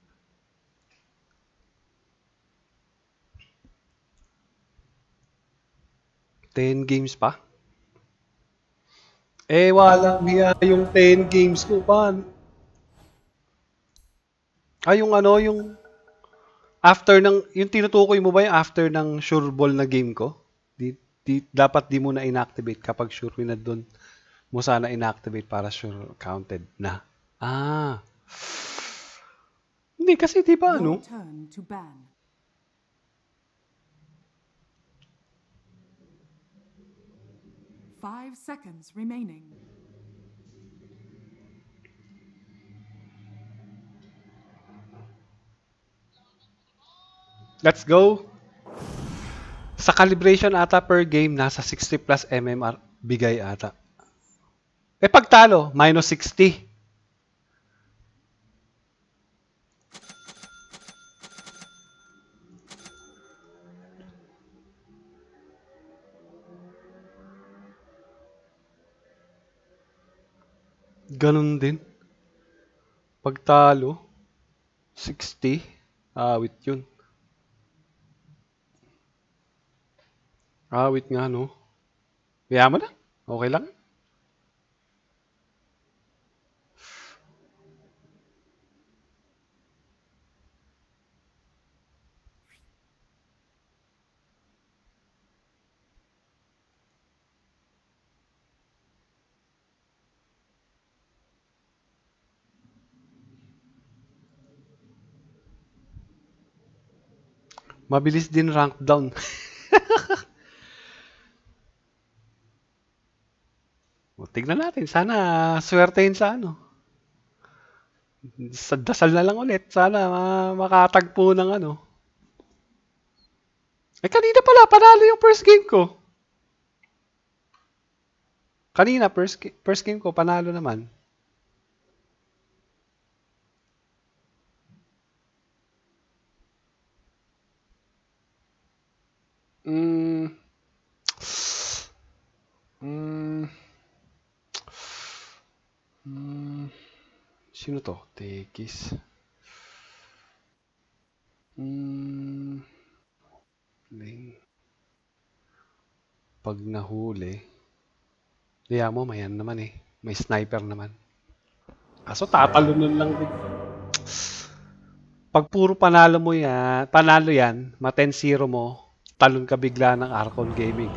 ten games pa. Eh, walang hiya yung ten games ko pa. Ay, yung ano, yung after ng, yung tinutukoy mo ba yung after ng sure ball na game ko? Di, di, dapat di mo na inactivate kapag sure win na doon mo sana inactivate para sure counted na. Ah. Hindi kasi di ba ano? Your turn to ban. Five seconds remaining. Let's go. Sa calibration ata per game, nasa sixty plus mmR bigay ata. Eh pag talo, minus sixty. Ganun din. Pag talo, sixty. Awit yun. Awit nga, no? Kaya mo na. Okay lang. Mabilis din rank down. O, tignan natin. Sana swertein sa ano. Sa dasal na lang ulit. Sana ma- makatagpo ng ano. Eh, kanina pala. Panalo yung first game ko. Kanina, first, ga- first game ko, panalo naman. Mm. Mm. Mm. Sino to? Tekis. Mm. Ling. Pag nahuli. Kaya mo, mayan naman eh. May sniper naman. Kaso tatalunan lang din. Pag puro panalo mo yan, panalo yan, ma ten zero mo, talon ka bigla ng Arcon Gaming.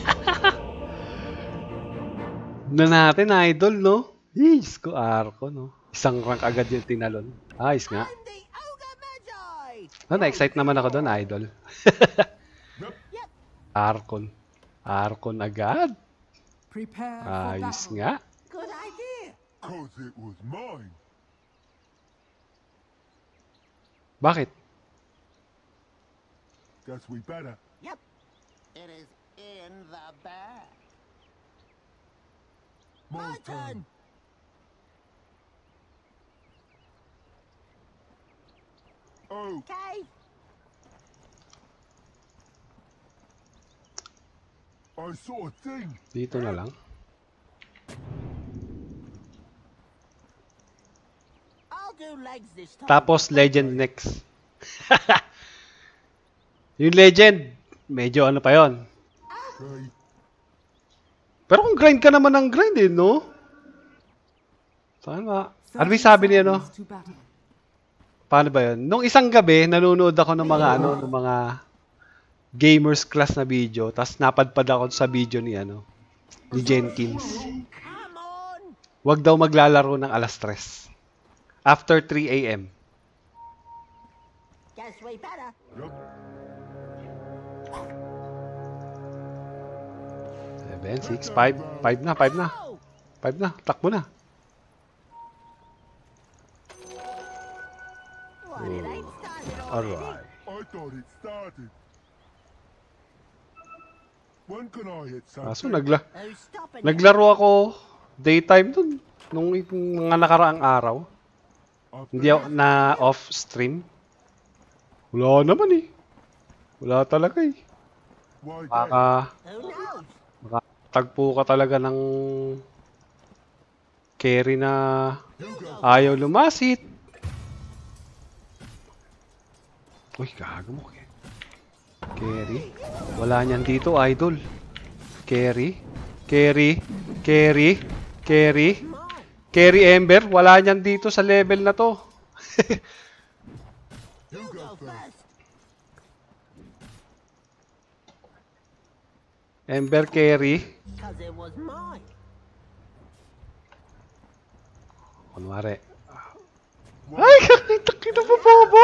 Na natin, idol, no? Yes, ko Arcon, no? Isang rank agad yung tinalon. Ayos nga. I'm the Ogre Magi! No, na-excite naman ako doon, idol. Yep. Arcon. Arcon agad. Prepare for Ayos battle. nga. Good idea. Cause it was mine. Bakit? Guess we better. Yep. It is in the bag. My My turn. Oh, Okay. I saw a thing. Dito na lang. I'll do legs this time. Tapos legend next. Yung legend, medyo ano pa yon. Okay. Pero kung grind ka naman ng grind eh, no? Tama. Ano ba yung sabi niya, no? To battle. Paano ba yun? Nung isang gabi, nanonood ako ng mga ano, ng mga gamers class na video, tapos napadpad ako sa video ni ano, ni Jenkins. Come on! Huwag daw maglalaro ng alas tres. After three A M. Guess we better. seven, six, five. five na, five na. Oh! five na, takbo na. What, it ain't started already? Alright. I thought it started. When can I hit Kaso something? nagla Who's stopping you? naglaro ako daytime dun. Nung mga nakaraang araw. After Hindi ako na off stream. Wala naman eh. Wala talaga eh. Why then? Baka Who knows? tagpo ka talaga ng carry na ayaw lumasit. Uy, gago mo. Carry. Wala niyan dito, idol. Carry. Carry. Carry. Carry. Carry Ember. Wala niyan dito sa level na to. You go first. Ember carry. Cause it was mine. Kunwari. Ay, kakita kita pa bobo.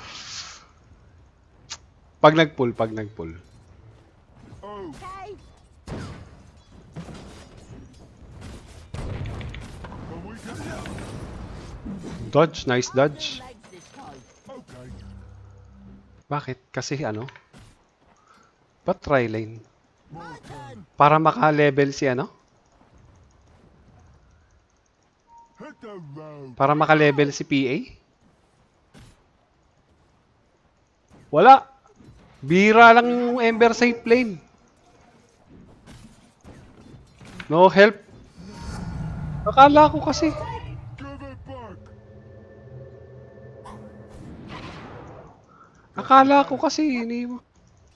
Pag nag-pull, pag nag-pull. Oh, Okay. can we get out? Dodge, nice dodge. Legs this time. Okay. Bakit? Kasi ano? Ba't try lane? My turn. Para maka-level si ano? Hit the road. Para maka-level si P A? Wala. Bira lang yung Ember safe lane. No help. Akala ko kasi. Give it back. Akala ko kasi. Ini mo.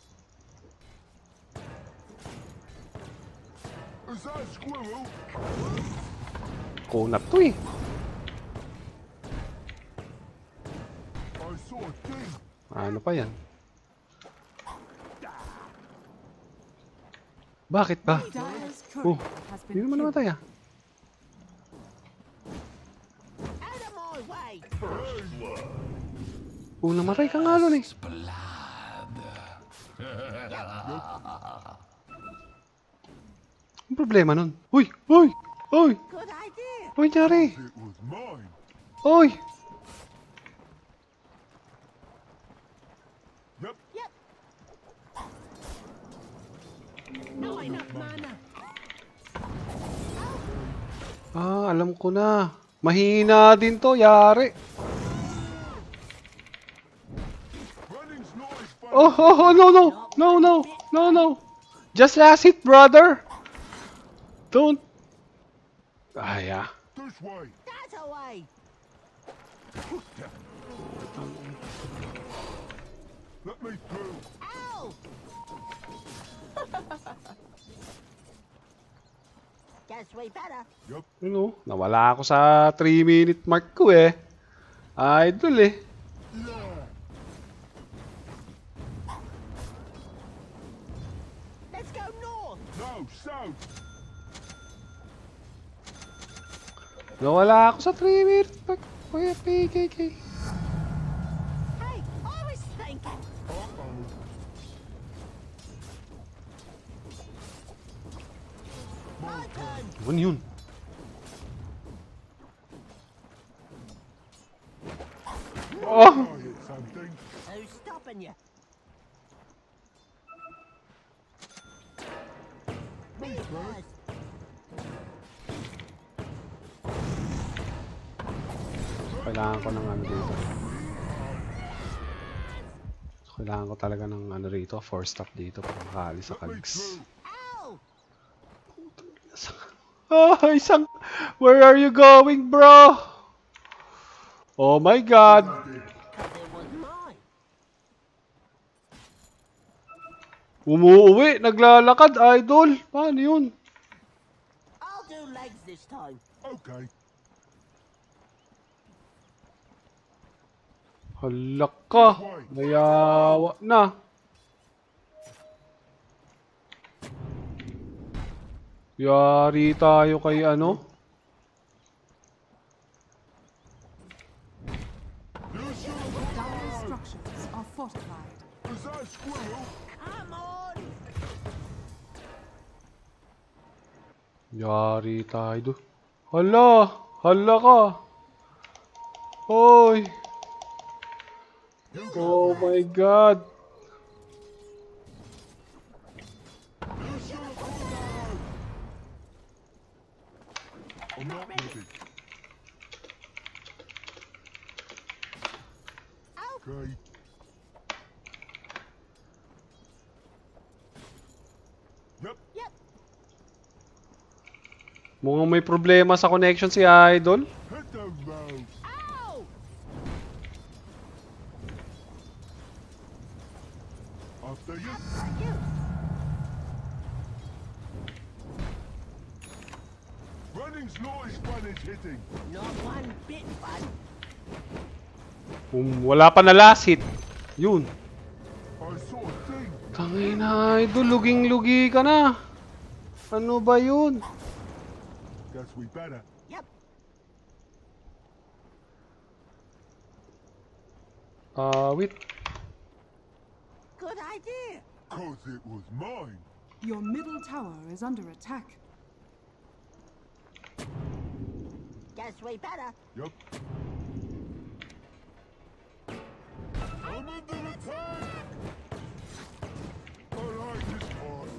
Is that a squirrel? Kunat to eh. I saw a thing. Ano pa yan? Bakit ba? Dyer's Oh, courier has hindi been naman killed. namatay ah. Out of my way. Oh, namatay ka nga nun eh. Ang problema nun? Uy! Uy! Uy! Good idea. Uy, nyari! It was mine. Uy! Yep. Yep. No enough mana. Ah, alam ko na. Mahina din to, yari. Running's not as fun. Oh, oh, oh, no, no. No, no. No, no. Just last hit, brother. Don't. Ah, yeah. This way. That away. Let me through. Ow. Guess we better. Yep. Ano? Nawala ako sa three minute mark ko eh. Idol eh. Yeah. Let's go north. No, south. Nawala ako sa three minute mark. Kuya P K K. Hey, I was thinking. Uh-oh. My turn. Ano yun? Oh! I hit something. Who's stopping you? Me first. Kailangan ko ng ano dito. Kailangan ko talaga ng ano rito, four stop dito para makaalis sa Let me kags. through. Ow! Oh, isang... Where are you going, bro? Oh my God! Because it was mine. Umuuwi, naglalakad, idol. Paano yun? I'll do legs this time. Okay. Halak ka. Nayawa na. Yari tayo kay ano? Dire structures are fortified. Was that a squirrel? Come on! Yari tayo do. Hala! Hala ka! Hoy! Oh my God! I'm not ready. Okay. Yep. Yep. Mukhang may problema sa connection si Idol. Hit the road. Ow! After you. You! Running's not as fun as hitting. Not one bit fun. Um, wala pa na last hit. Yun. I saw a thing. Tangina, Idol. Luging-lugi ka na. Ano ba yun? Guess we better. Yep. Ah, wait. Good idea. Cause it was mine. Your middle tower is under attack. Guess we better. Yep. I'm under attack. I like this part.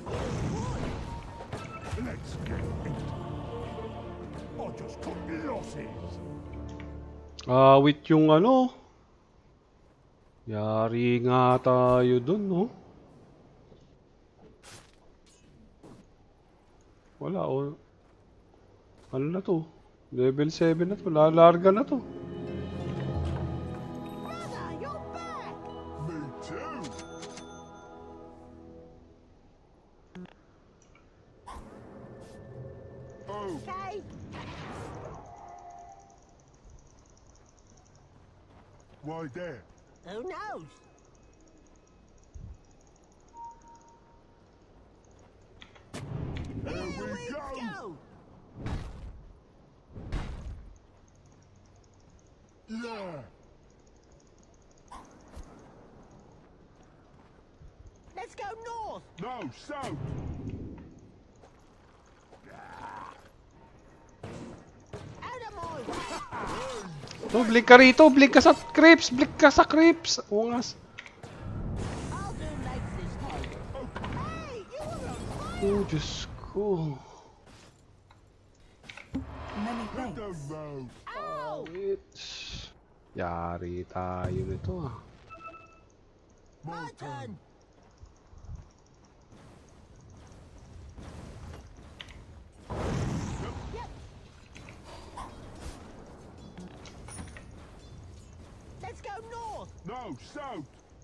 Let's get it. I'll just cut the losses. Ah, wait yung ano. Yari nga tayo dun, no? Wala, o. Ano na to? Level seven na to. Lalarga na to. Brother, you're back! Me too. Oh, Okay. why there? Who knows? There Here we we go. go! Yeah. Let's go north! No, south. Out of my way! Oh, blink ka rito. Blink ka sa creeps. Blink ka sa creeps. Ungas. I'll do legs this time. Hey, you were on fire! Oh, Diyos ko. Many Hit thanks. the road. Ow! Wait. Yari tayo nito, ah. My turn! Yep. Let's go north! No, south.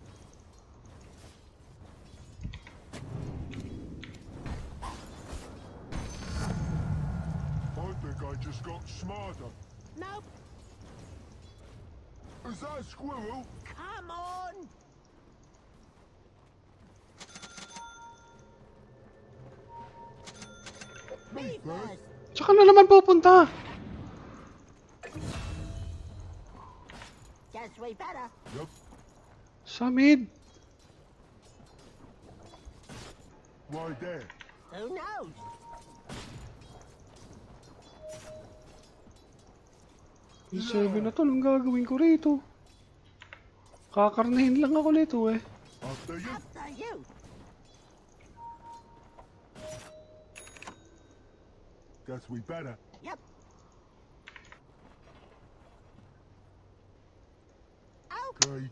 I think I just got smarter. Nope. Is that a squirrel? Come on! Me first! Tsaka na naman pupunta. Guess we better. Yep. Sa mid. Why there? Who knows? Yung seven na to, anong gagawin ko rito? Kakarnahin lang ako nito eh. After you. After you! Guess we better. Yep. Out! Okay.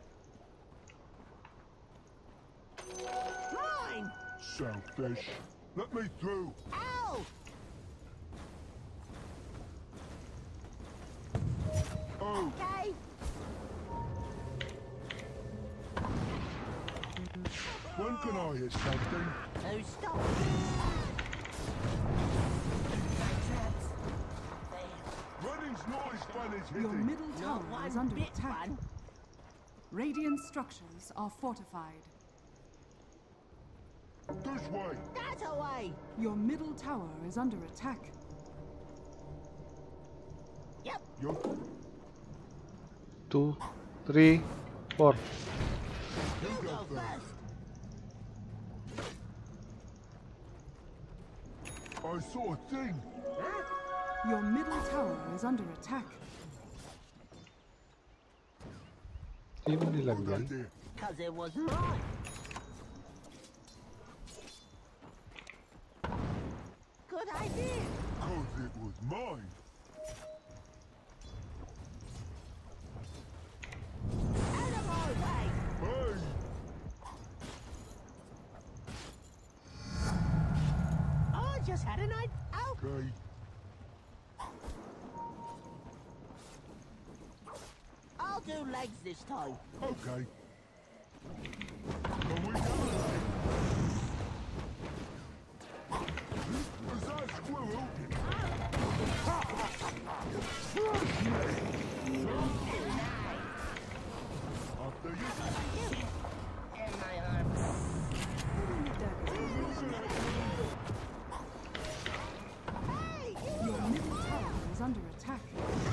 Mine! Selfish. Let me through. Ow! Oh, Okay. when can I hit something? Oh, stop. Running's not as fun as Your hitting. middle Not tower is one under bit attack. fun. Radiant structures are fortified. This way. That away. Your middle tower is under attack. Yep. Yup. Two, three, four. You go first. I saw a thing. Your middle tower is under attack. Di ba Good nilagyan? idea. Cause it was mine. Good idea. Cause it was mine. Out of my way. Hey, I just had an idea. Oh, okay. I'll do legs this time. Okay. Can we go? Is that a squirrel? After you. In my arms. Hey, you Your middle tower is under attack.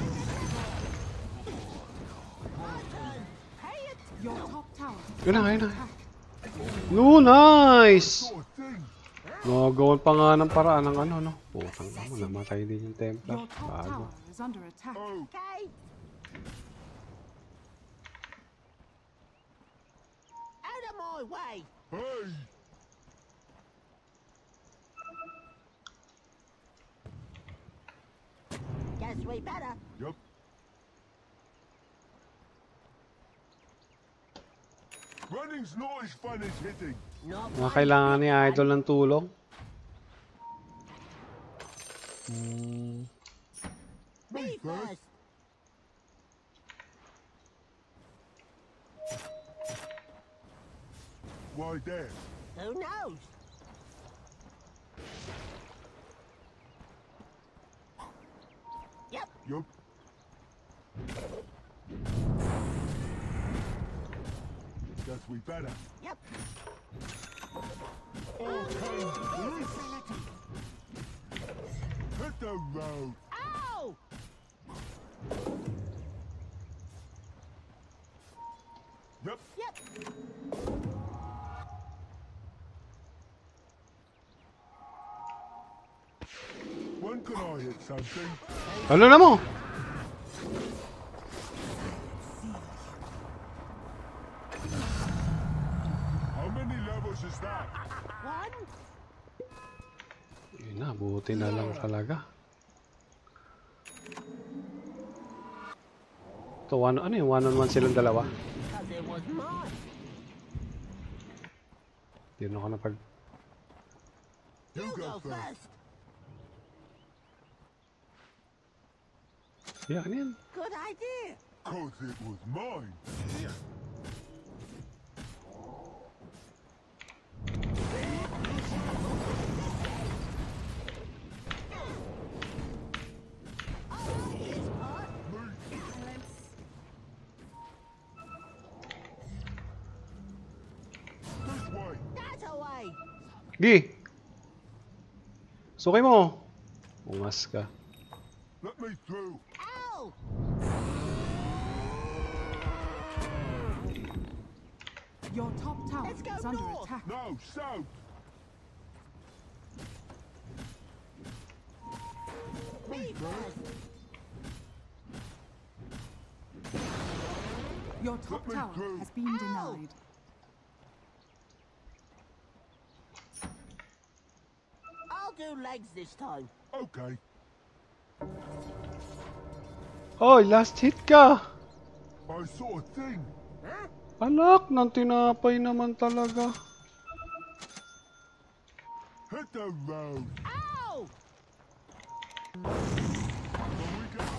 button. Pay it. Your top tower is Yun na, under yun na. attack. No, nice! Saw a thing. Nagawan pa nga ng paraan ng ano, no? Putang mo, namatay din yung Templar. Your top Bago. tower is under attack. Oh, Okay. Out of my way. hey. Guess we better. Yup. Running's not as fun as hitting. Not Mga one kailangan bit ni fun. Idol ng tulong. Hmm. Me Me first. first. Why there? Who knows? Yep. Yup. Guess we better. Yep. Okay. Hit the road. Ow! Yep. Yep. When can I hit something? Ano na mo? How many levels is that? One. Yun na, buti na lang talaga. Ito, one, ano yung one on one silang dalawa? Cause it was mine. Yun ako napag... You You go go first. first. Yan, yan. Good idea. Cause it was mine. This way. That away. Gi! Sukay mo! Umas ka. Let me through. Ow! Your top tower Let's go is under north. attack. No, south. Me first. Your top me tower through. has been Ow. denied. I'll do legs this time. Okay. Oy, last hit ka! I saw a thing. Alak, nang tinapay naman talaga. Hit the road. Ow! Can we go?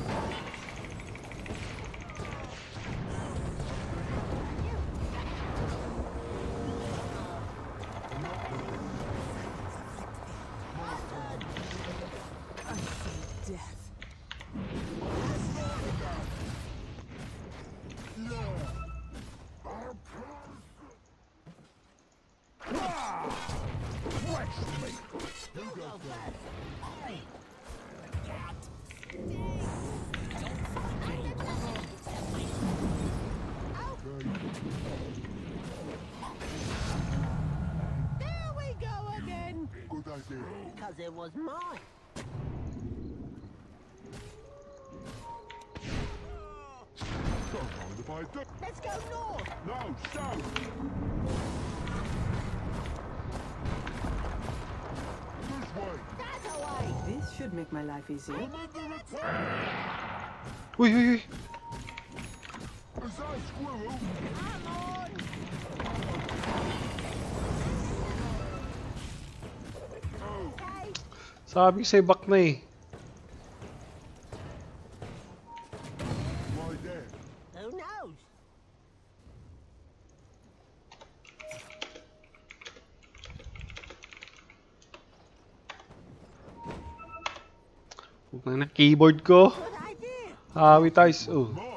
I see death. You go first. There we go again. Good idea. Because it was mine. Don't mind if I do. Let's go north. No, south. This way. That away. This should make my life easier. I'm under attack. Uy, uy, uy. Is that a squirrel? Come on. Okay. Sabi ko sa'yo, back na eh. Why there? Who knows? Huwag na keyboard ko. Good idea. Hawi tayo. Oh. Mine.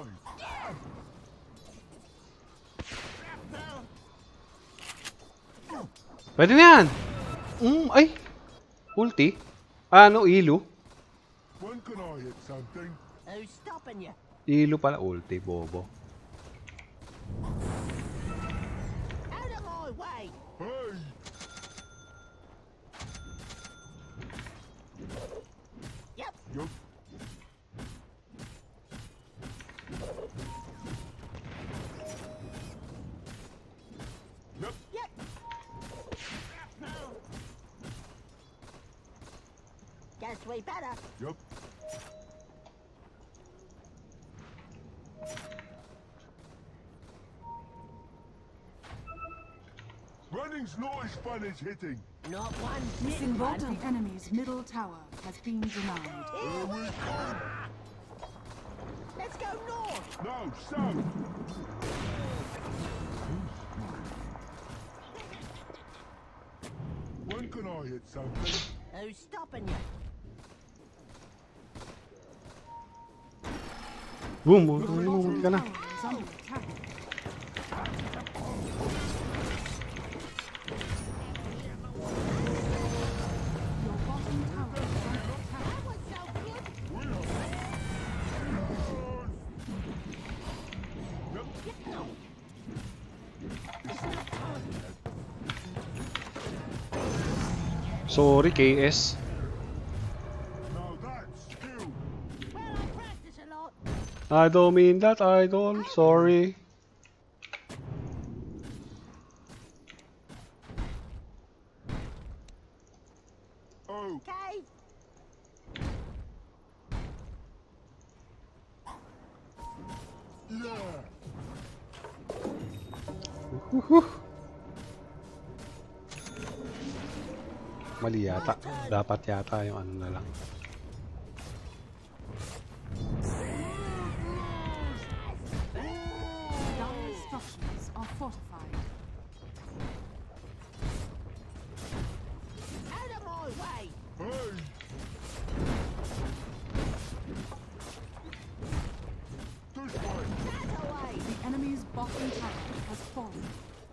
Pwede na yan. Mm, ay. Ulti. Ano, ilo? When can I hit something? Who's stopping you? Ilo pala. Ulti, bobo. Out of my way. Hey! Yep. Yup. Yep. Yep. Guess we better. Yup. Running's not as fun as hitting. Not one bit Missing fun. The enemy's middle tower has been denied. Here we come. Let's go north. No, south. When can I hit something? Who's stopping you? Boom, boom, Your boom, bottom boom, ka na. tower is under attack. Your bottom tower is under attack. That was so good. Yep. Sorry, K S. Now that's skill. Well, I practice a lot. I don't mean that, I don't. Sorry. Oh, Okay. yeah. Woohoo. Mali yata. Dapat yata yung ano na lang. Dire structures are fortified. Out of my way. Hey. This way. That away. The enemy's bottom tower has fallen.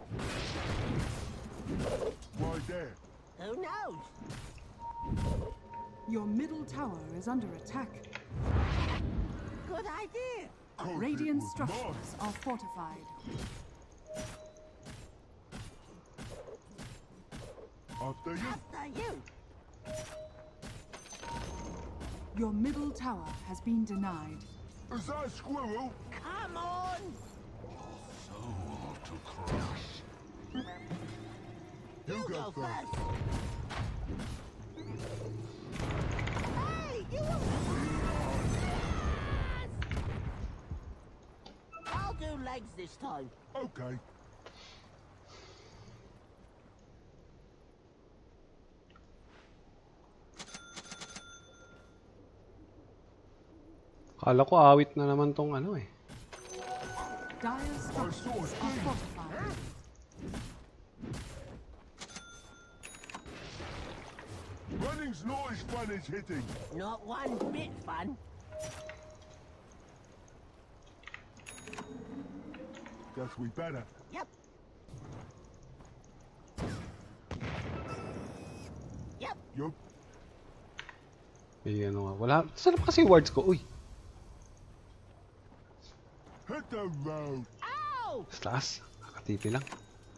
Why there? Who knows? Your middle tower is under attack. Good idea. Could Radiant it was structures are fortified. mine. After you. After you. Your middle tower has been denied. Is that a squirrel? Come on. Soul to crush. You, You go, go first. first. Hey, you were... I'll do legs this time. Okay. Kala ko awit na naman tong ano eh. Dire's structures are fortified. Running's not as fun as hitting. Not one bit fun. Guess we better. Yep. Yep. Yup. Eh, ano nga. Wala. Saan pa kasi yung words ko? Uy. Hit the road. Ow! Sa taas. Nakatipi lang.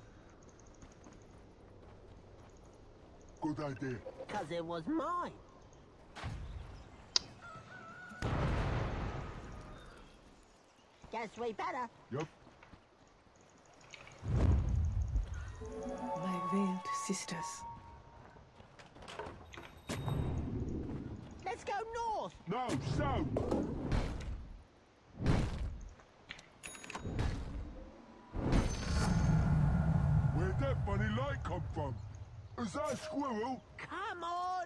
Good idea. Because it was mine. Guess we better. Yup. My veiled sisters. Let's go north. No, south. Where'd that funny light come from? Is that a squirrel? Come on.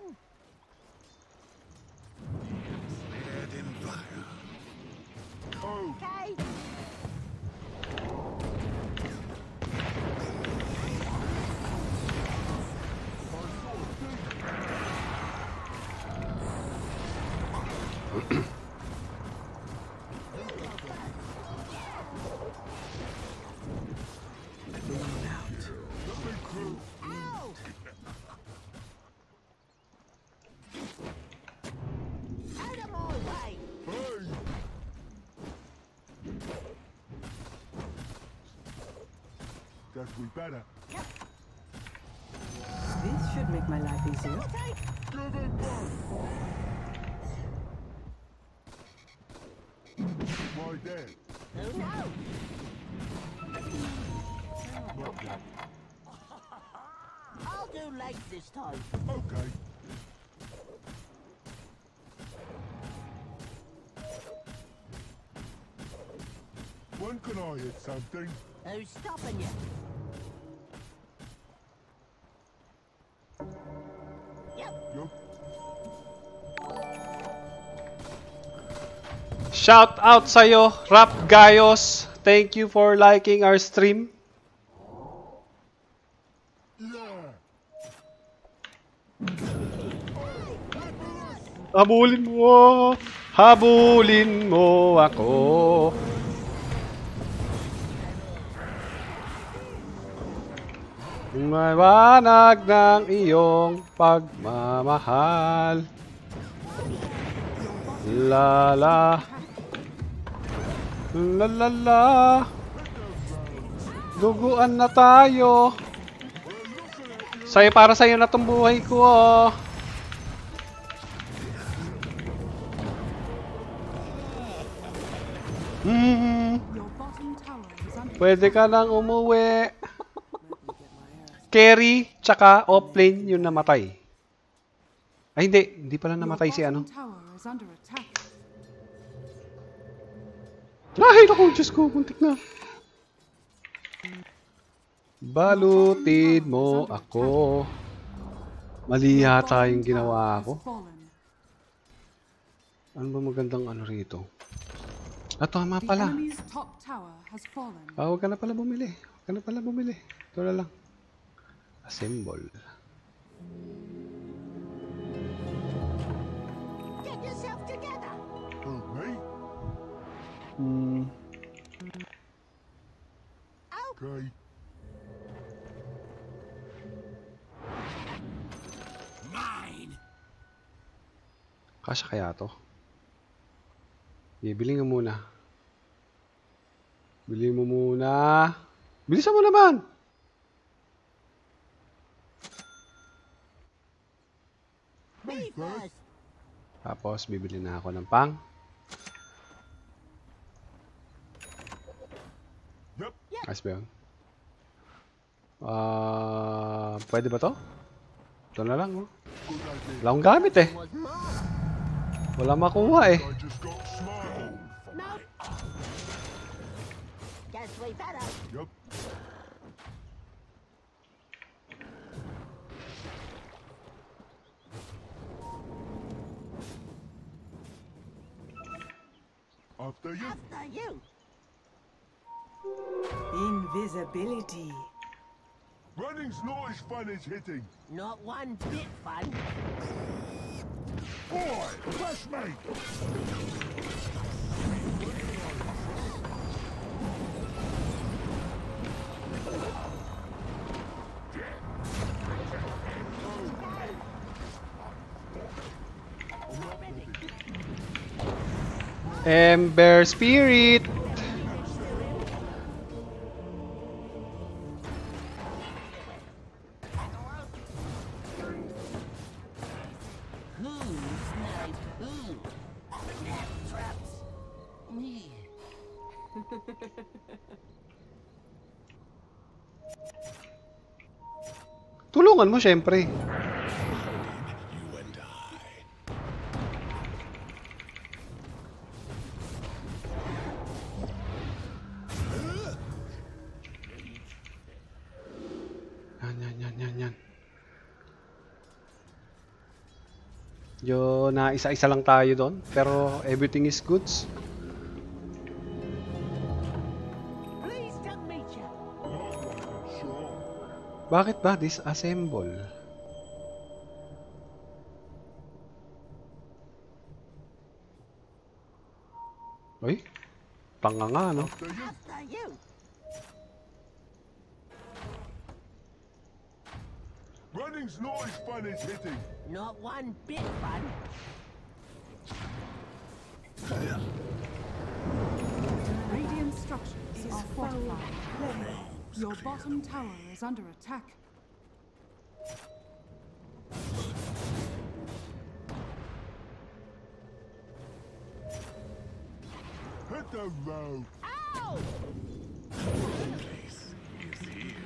Oh, Okay. Ow! Out of my way. hey. Guess we better. This should make my life easier. Okay. Give it back. Why there? Who knows? I'll do legs this time. Okay. When can I hit something? Who's stopping you? Yep. Yup. Shout out sa'yo, Rap Gayos. Thank you for liking our stream. Yeah. Habulin mo, habulin mo ako. Mawanag ng iyong pagmamahal. La la. La la la. Duguan na tayo. Sa'yo, para sa'yo na tong buhay ko, oh. Mm, Your bottom tower is under pwede ka nang umuwi. Carry, tsaka offlane yung namatay. Ay, hindi. Hindi pala namatay si ano. Your bottom tower is under attack. Ay, naku, Diyos ko. Muntik na. Balutin mo ako. Mali yata yung ginawa ko. Fallen. Ano ba magandang ano rito? Ah, tama The pala. enemy's top tower has fallen. Ah, huwag ka na pala bumili. Huwag ka na pala bumili. Ito na lang. Assemble. Get yourself together. Oh, me? Hmm. Okay. Kasya kaya to? Bibili nga muna. Bili mo muna. Bilisan mo naman! Me first. Tapos, bibili na ako ng pang. Yup. Ayos ba yun? Ah, pwede ba to? Ito na lang, oh. Good idea. Wala akong gamit eh. Was mine. Wala makuha eh. I just got smart. No. Guess we better. Yup. After you. After you. Invisibility. Running's not as fun as hitting. Not one bit fun. Boy, crush me! Ember Spirit! Who sniped who? Traps. Me. Tulungan mo, syempre. You and I. Yan, yan, yan, yan, yan. Yo, na isa-isa lang tayo doon. Pero everything is goods. Pleased to meet you. Sure. Bakit ba disassemble? Uy, panganga, no? After you. After you. Running's not as fun as hitting. Not one bit fun. Radiant structures are fortified. Your bottom tower is under attack. Hit the road. Ow! Place is here.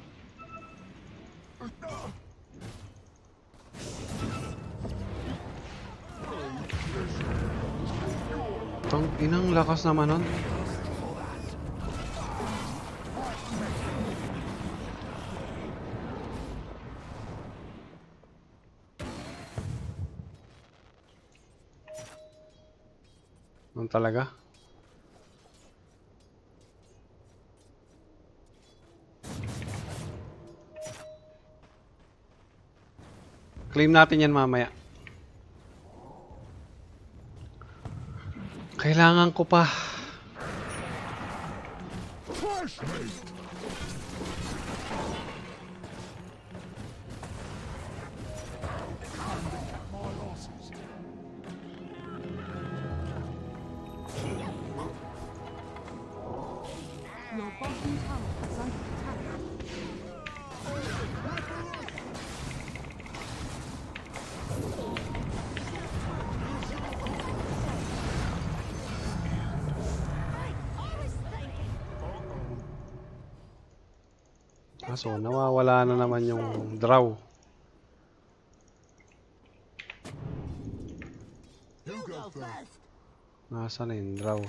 Tang inang lakas naman nun. Ano talaga? Claim natin yan mamaya. Kailangan ko pa. Crush me! My losses. Your bottom tower is under attack. Kaso nawawala na naman yung draw. You You go go first. first. Nasaan na yung draw?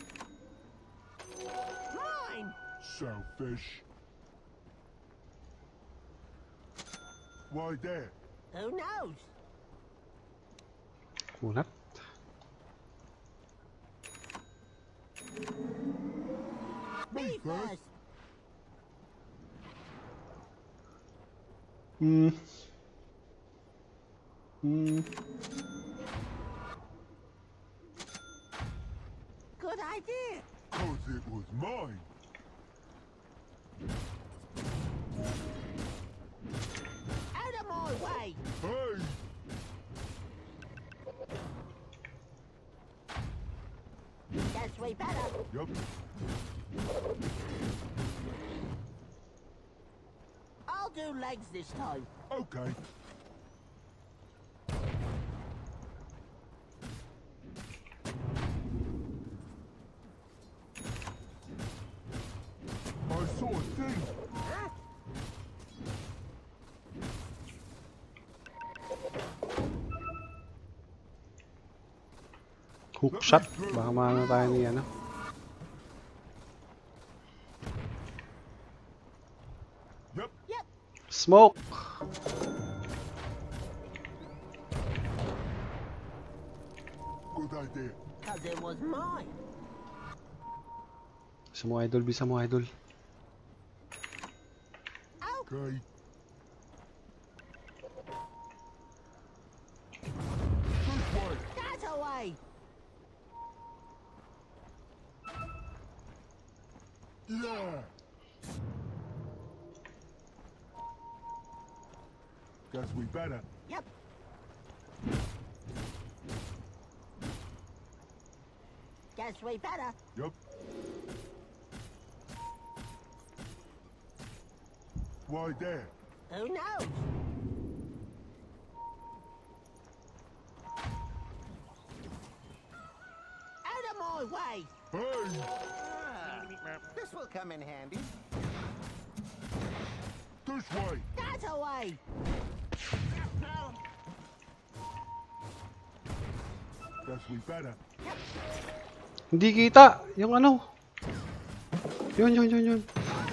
Mine. Selfish. Why there? Who knows? Kunat. Me first. Hmm. Hmm. Good idea. Cause it was mine. Out of my way. Hey! Guess we better. Yup. I'll do legs this time. Okay. I saw a thing. Huh? Hook shot. Baka maano tayo ni ano. Yep. Yep. Smoke. Good idea. Cause it was mine. Bisa mo, idol. Bisa mo, idol. Okay. This way. That away. Yeah. Guess we better. Yep. Guess we better. Yup. Why there? Who knows? Out of my way. Hey! This will come in handy. This way. That away. Guess we better. Hindi kita. Yung ano. Yun, yun, yun, yun.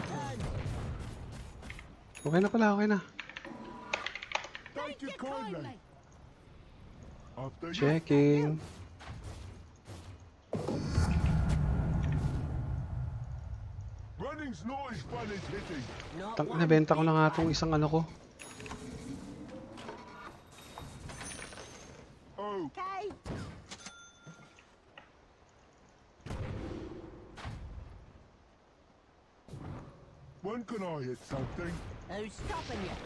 Okay na pala, okay na. Thank you kindly. After you. Checking. Running's not as fun as hitting. Not Tang, one nabenta ko na bit nga fun. tong isang ano ko. Oh, Okay. when can I hit something? Who's stopping you?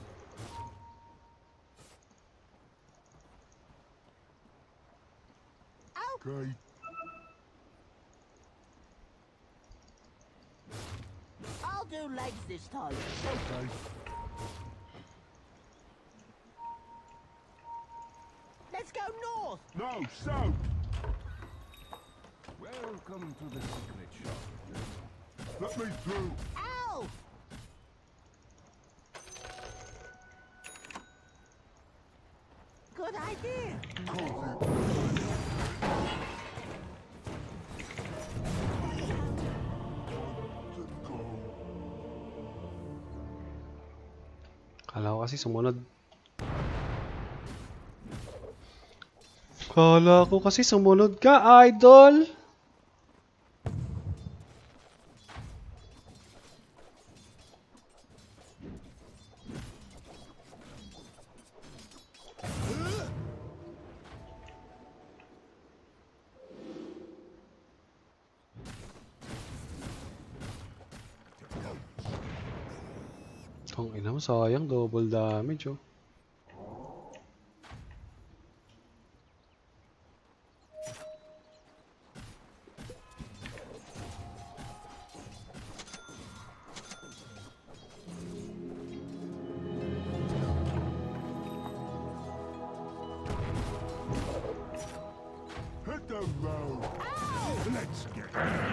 Oh, Okay. I'll do legs this time. Okay. Let's go north. No, south. Welcome to the secret shop. Let me through. Ow! Good idea. Kala ko kasi sumunod. Kala ko kasi sumunod ka, idol! Ang ina mo, sayang, double damage, oh. Hit the road. Let's get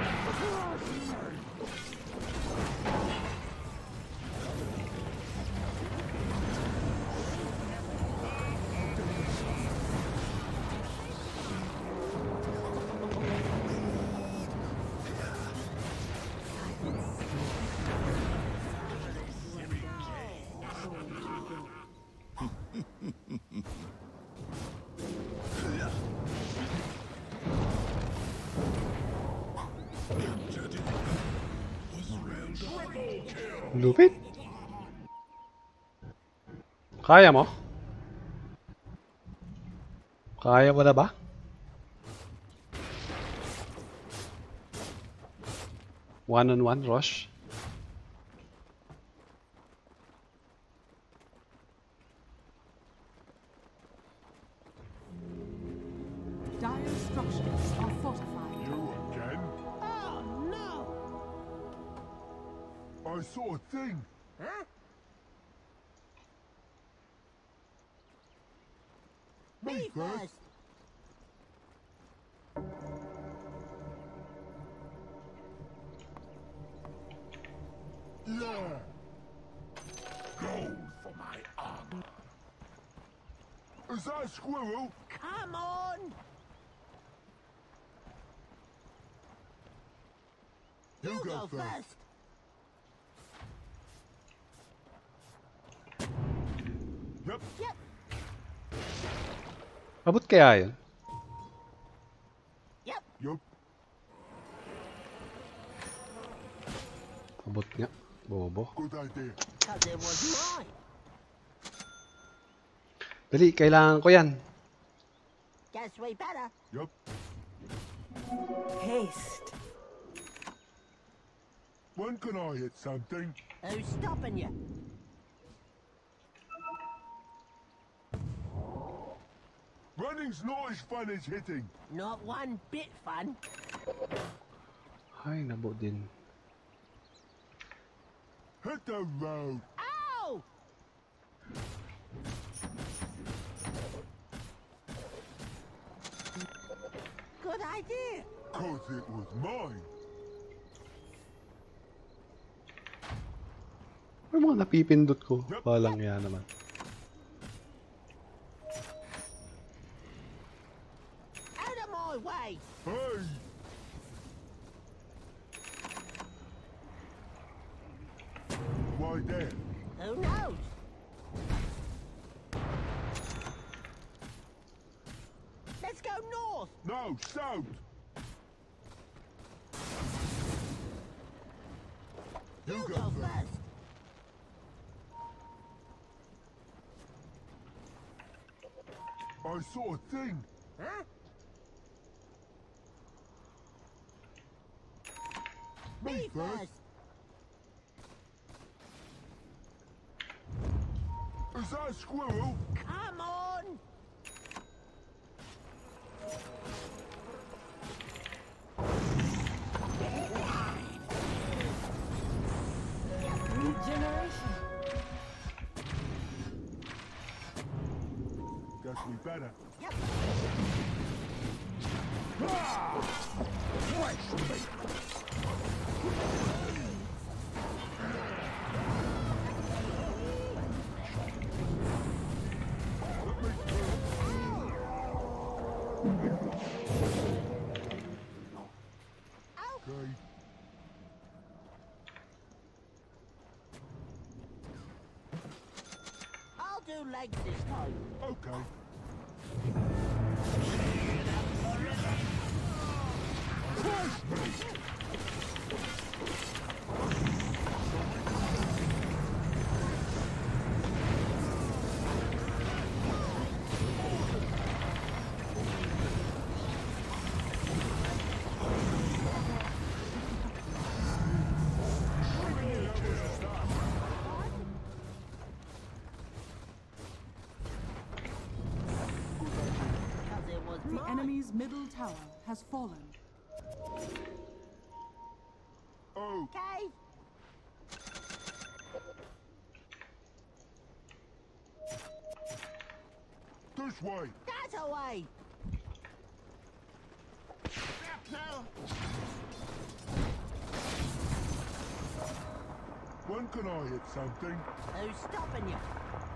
Lupit! Kaya mo? Kaya mo na ba? One on one rush? Dire structures are fortified. you again. Oh, no. I saw a thing. Huh? Me Me first. first. Yeah. Gold for my armor. Is that a squirrel? Come on. You, You go, go first. first. Yep. Yep. Abot kaya yun? Yep. Yup. Abot nga. Bobo. Good idea. Because it was mine. Dali, kailangan ko yan. Guess we better. Yup. Haste. When can I hit something? Who's stopping you? Running's not as fun as hitting. Not one bit fun. Ay, nabo din. Hit the road. Ow! Good idea. Cause it was mine. May mga napipindot ko. Walang yan naman. Out of my way. Hey! Why there? Who knows? Let's go north. No, south! You, You go, go first. first. I saw a thing. Huh? Me Me first. first. Is that a squirrel? Come on. Regeneration. Guess we better. Yep. Okay. I'll do legs this time. Okay. Because it was The mine. enemy's middle tower has fallen. Oh, Okay. this way. That's away. Now, When can I hit something? Who's stopping you?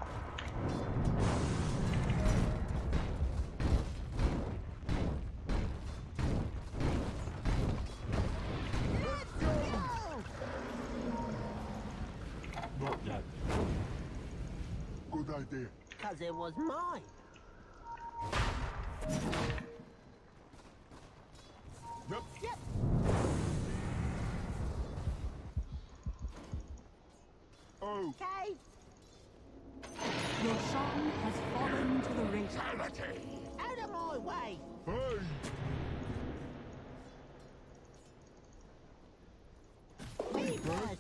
Let's go! Not yet. Good idea. Because it was mine. Yep. Yep. Oh, Okay. Your Shan has fallen to the Radiant. Out of my way. hey! Me first.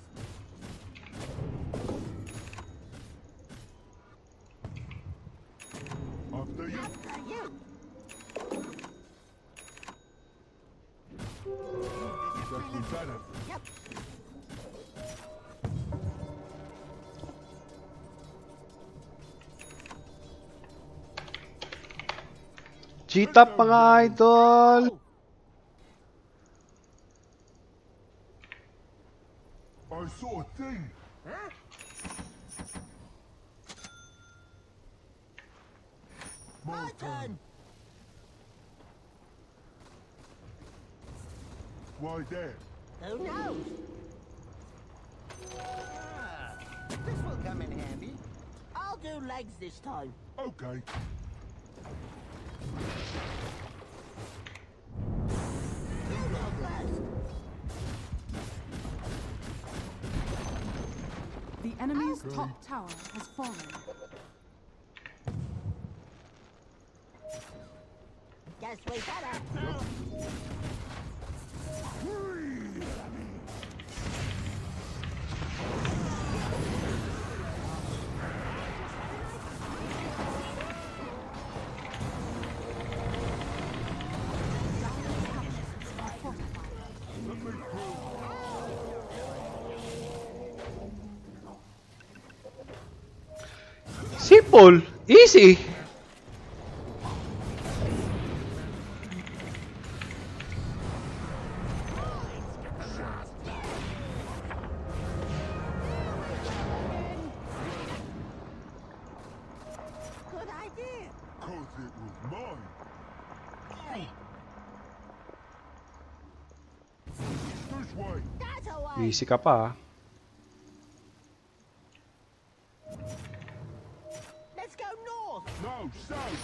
After you. After you. Guess we better. Yep. Cheat up mga idol! I saw a thing. Huh? My turn. Why there? Who knows? ah, this will come in handy. I'll do legs this time. Okay. You go first. enemy's top tower has fallen. Guess we better. Simple. Easy. Good idea. Cause it was mine. This way. That's a way. Easy ka pa. Let's go north. No, south.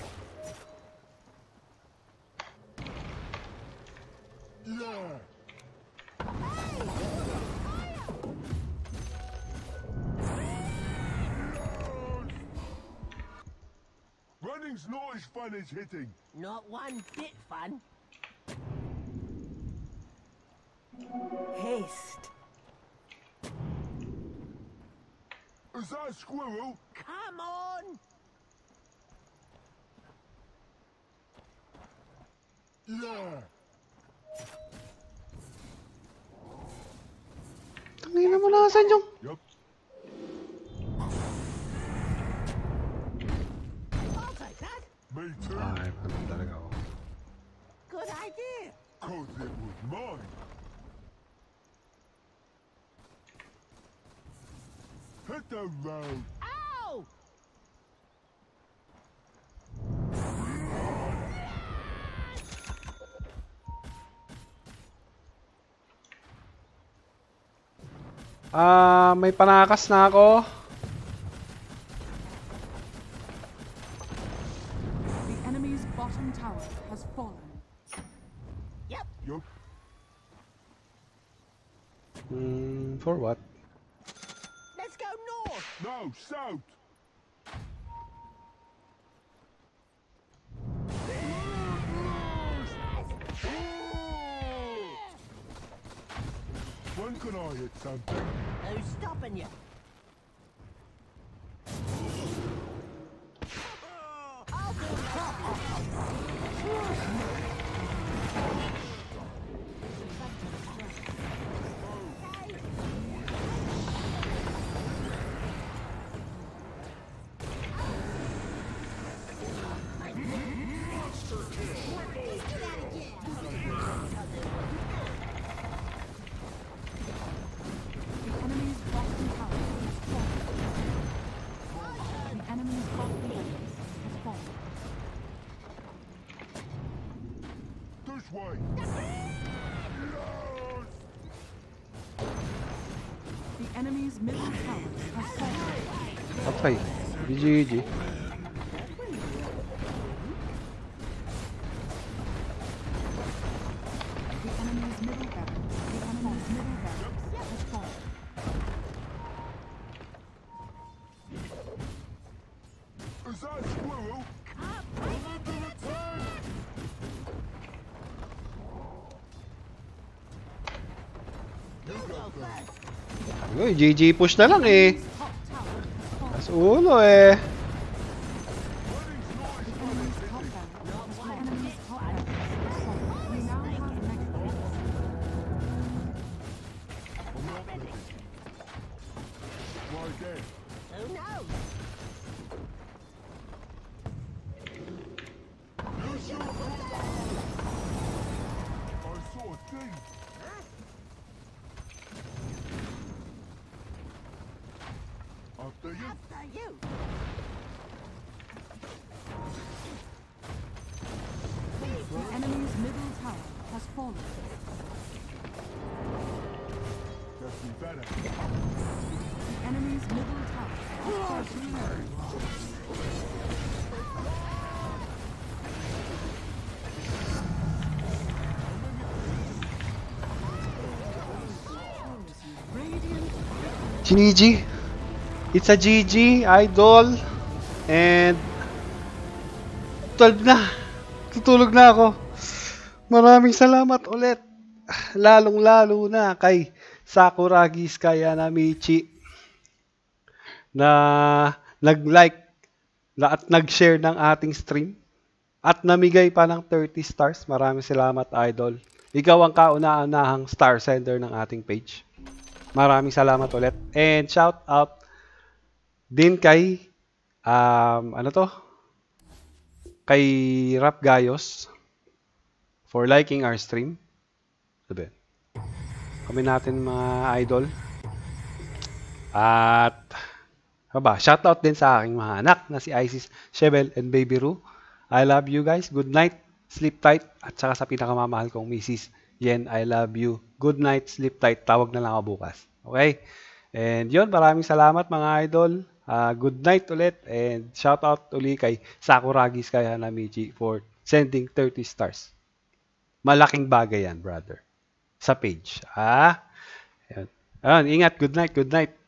Yeah. Running's not as fun as hitting. Not one bit fun. Haste. Is that a squirrel? Come on. Yeah. Tangina mo na, saan yung... Yup. I'll take that. Me too. Ay, pagod talaga ako. Good idea. Cause it was mine. Hit the road. Ow! Ah, may panakas na ako. The enemy's bottom tower has fallen. Yep. Yup. Hmm, for what? Let's go north. No, south. When can I hit something? Who's stopping you? I'll do The enemy's bottom tower has fallen. The enemy's bottom barracks has fallen. This way. The enemy's middle tower has fallen. Okay. G G G. The enemy's middle barracks, the enemy's middle barracks has fallen. Is that a squirrel? I'm under attack! You go first. Uy, G G push na lang eh. Top tower has fallen. Mas ulo eh. The enemy's top barracks, the enemy's top barracks has fallen. We now have mega barracks. I'm not ready. Why again? Who knows? You shoot! I saw a thing. After you. After you. The enemy's middle tower has fallen. Guess we better. The enemy's middle tower has fallen. Radiant Chiniji. It's a G G, idol. And twelve na. Tutulog na ako. Maraming salamat ulit. Lalong-lalo na kay Sakuragi Sky Anamichi na nag-like at nag-share ng ating stream at namigay pa ng thirty stars. Maraming salamat, idol. Ikaw ang kauna-unahang star sender ng ating page. Maraming salamat ulit. And shout out din kay um, ano to? Kay Rap Gayos for liking our stream. Sabi. Kami natin mga idol. At aba, shout out din sa aking mga anak na si Isis, Shebel, and Baby Ru. I love you guys. Good night. Sleep tight. At saka sa pinakamamahal kong Missus Yen, I love you. Good night. Sleep tight. Tawag na lang ako bukas. Okay? And yun, maraming salamat mga idol. Uh, good night ulit. And shout out uli kay Sakuragi Sky Hanamichi for sending thirty stars. Malaking bagay yan, brother. Sa page. Ah? Ayun. Ayun, ingat. Good night. Good night.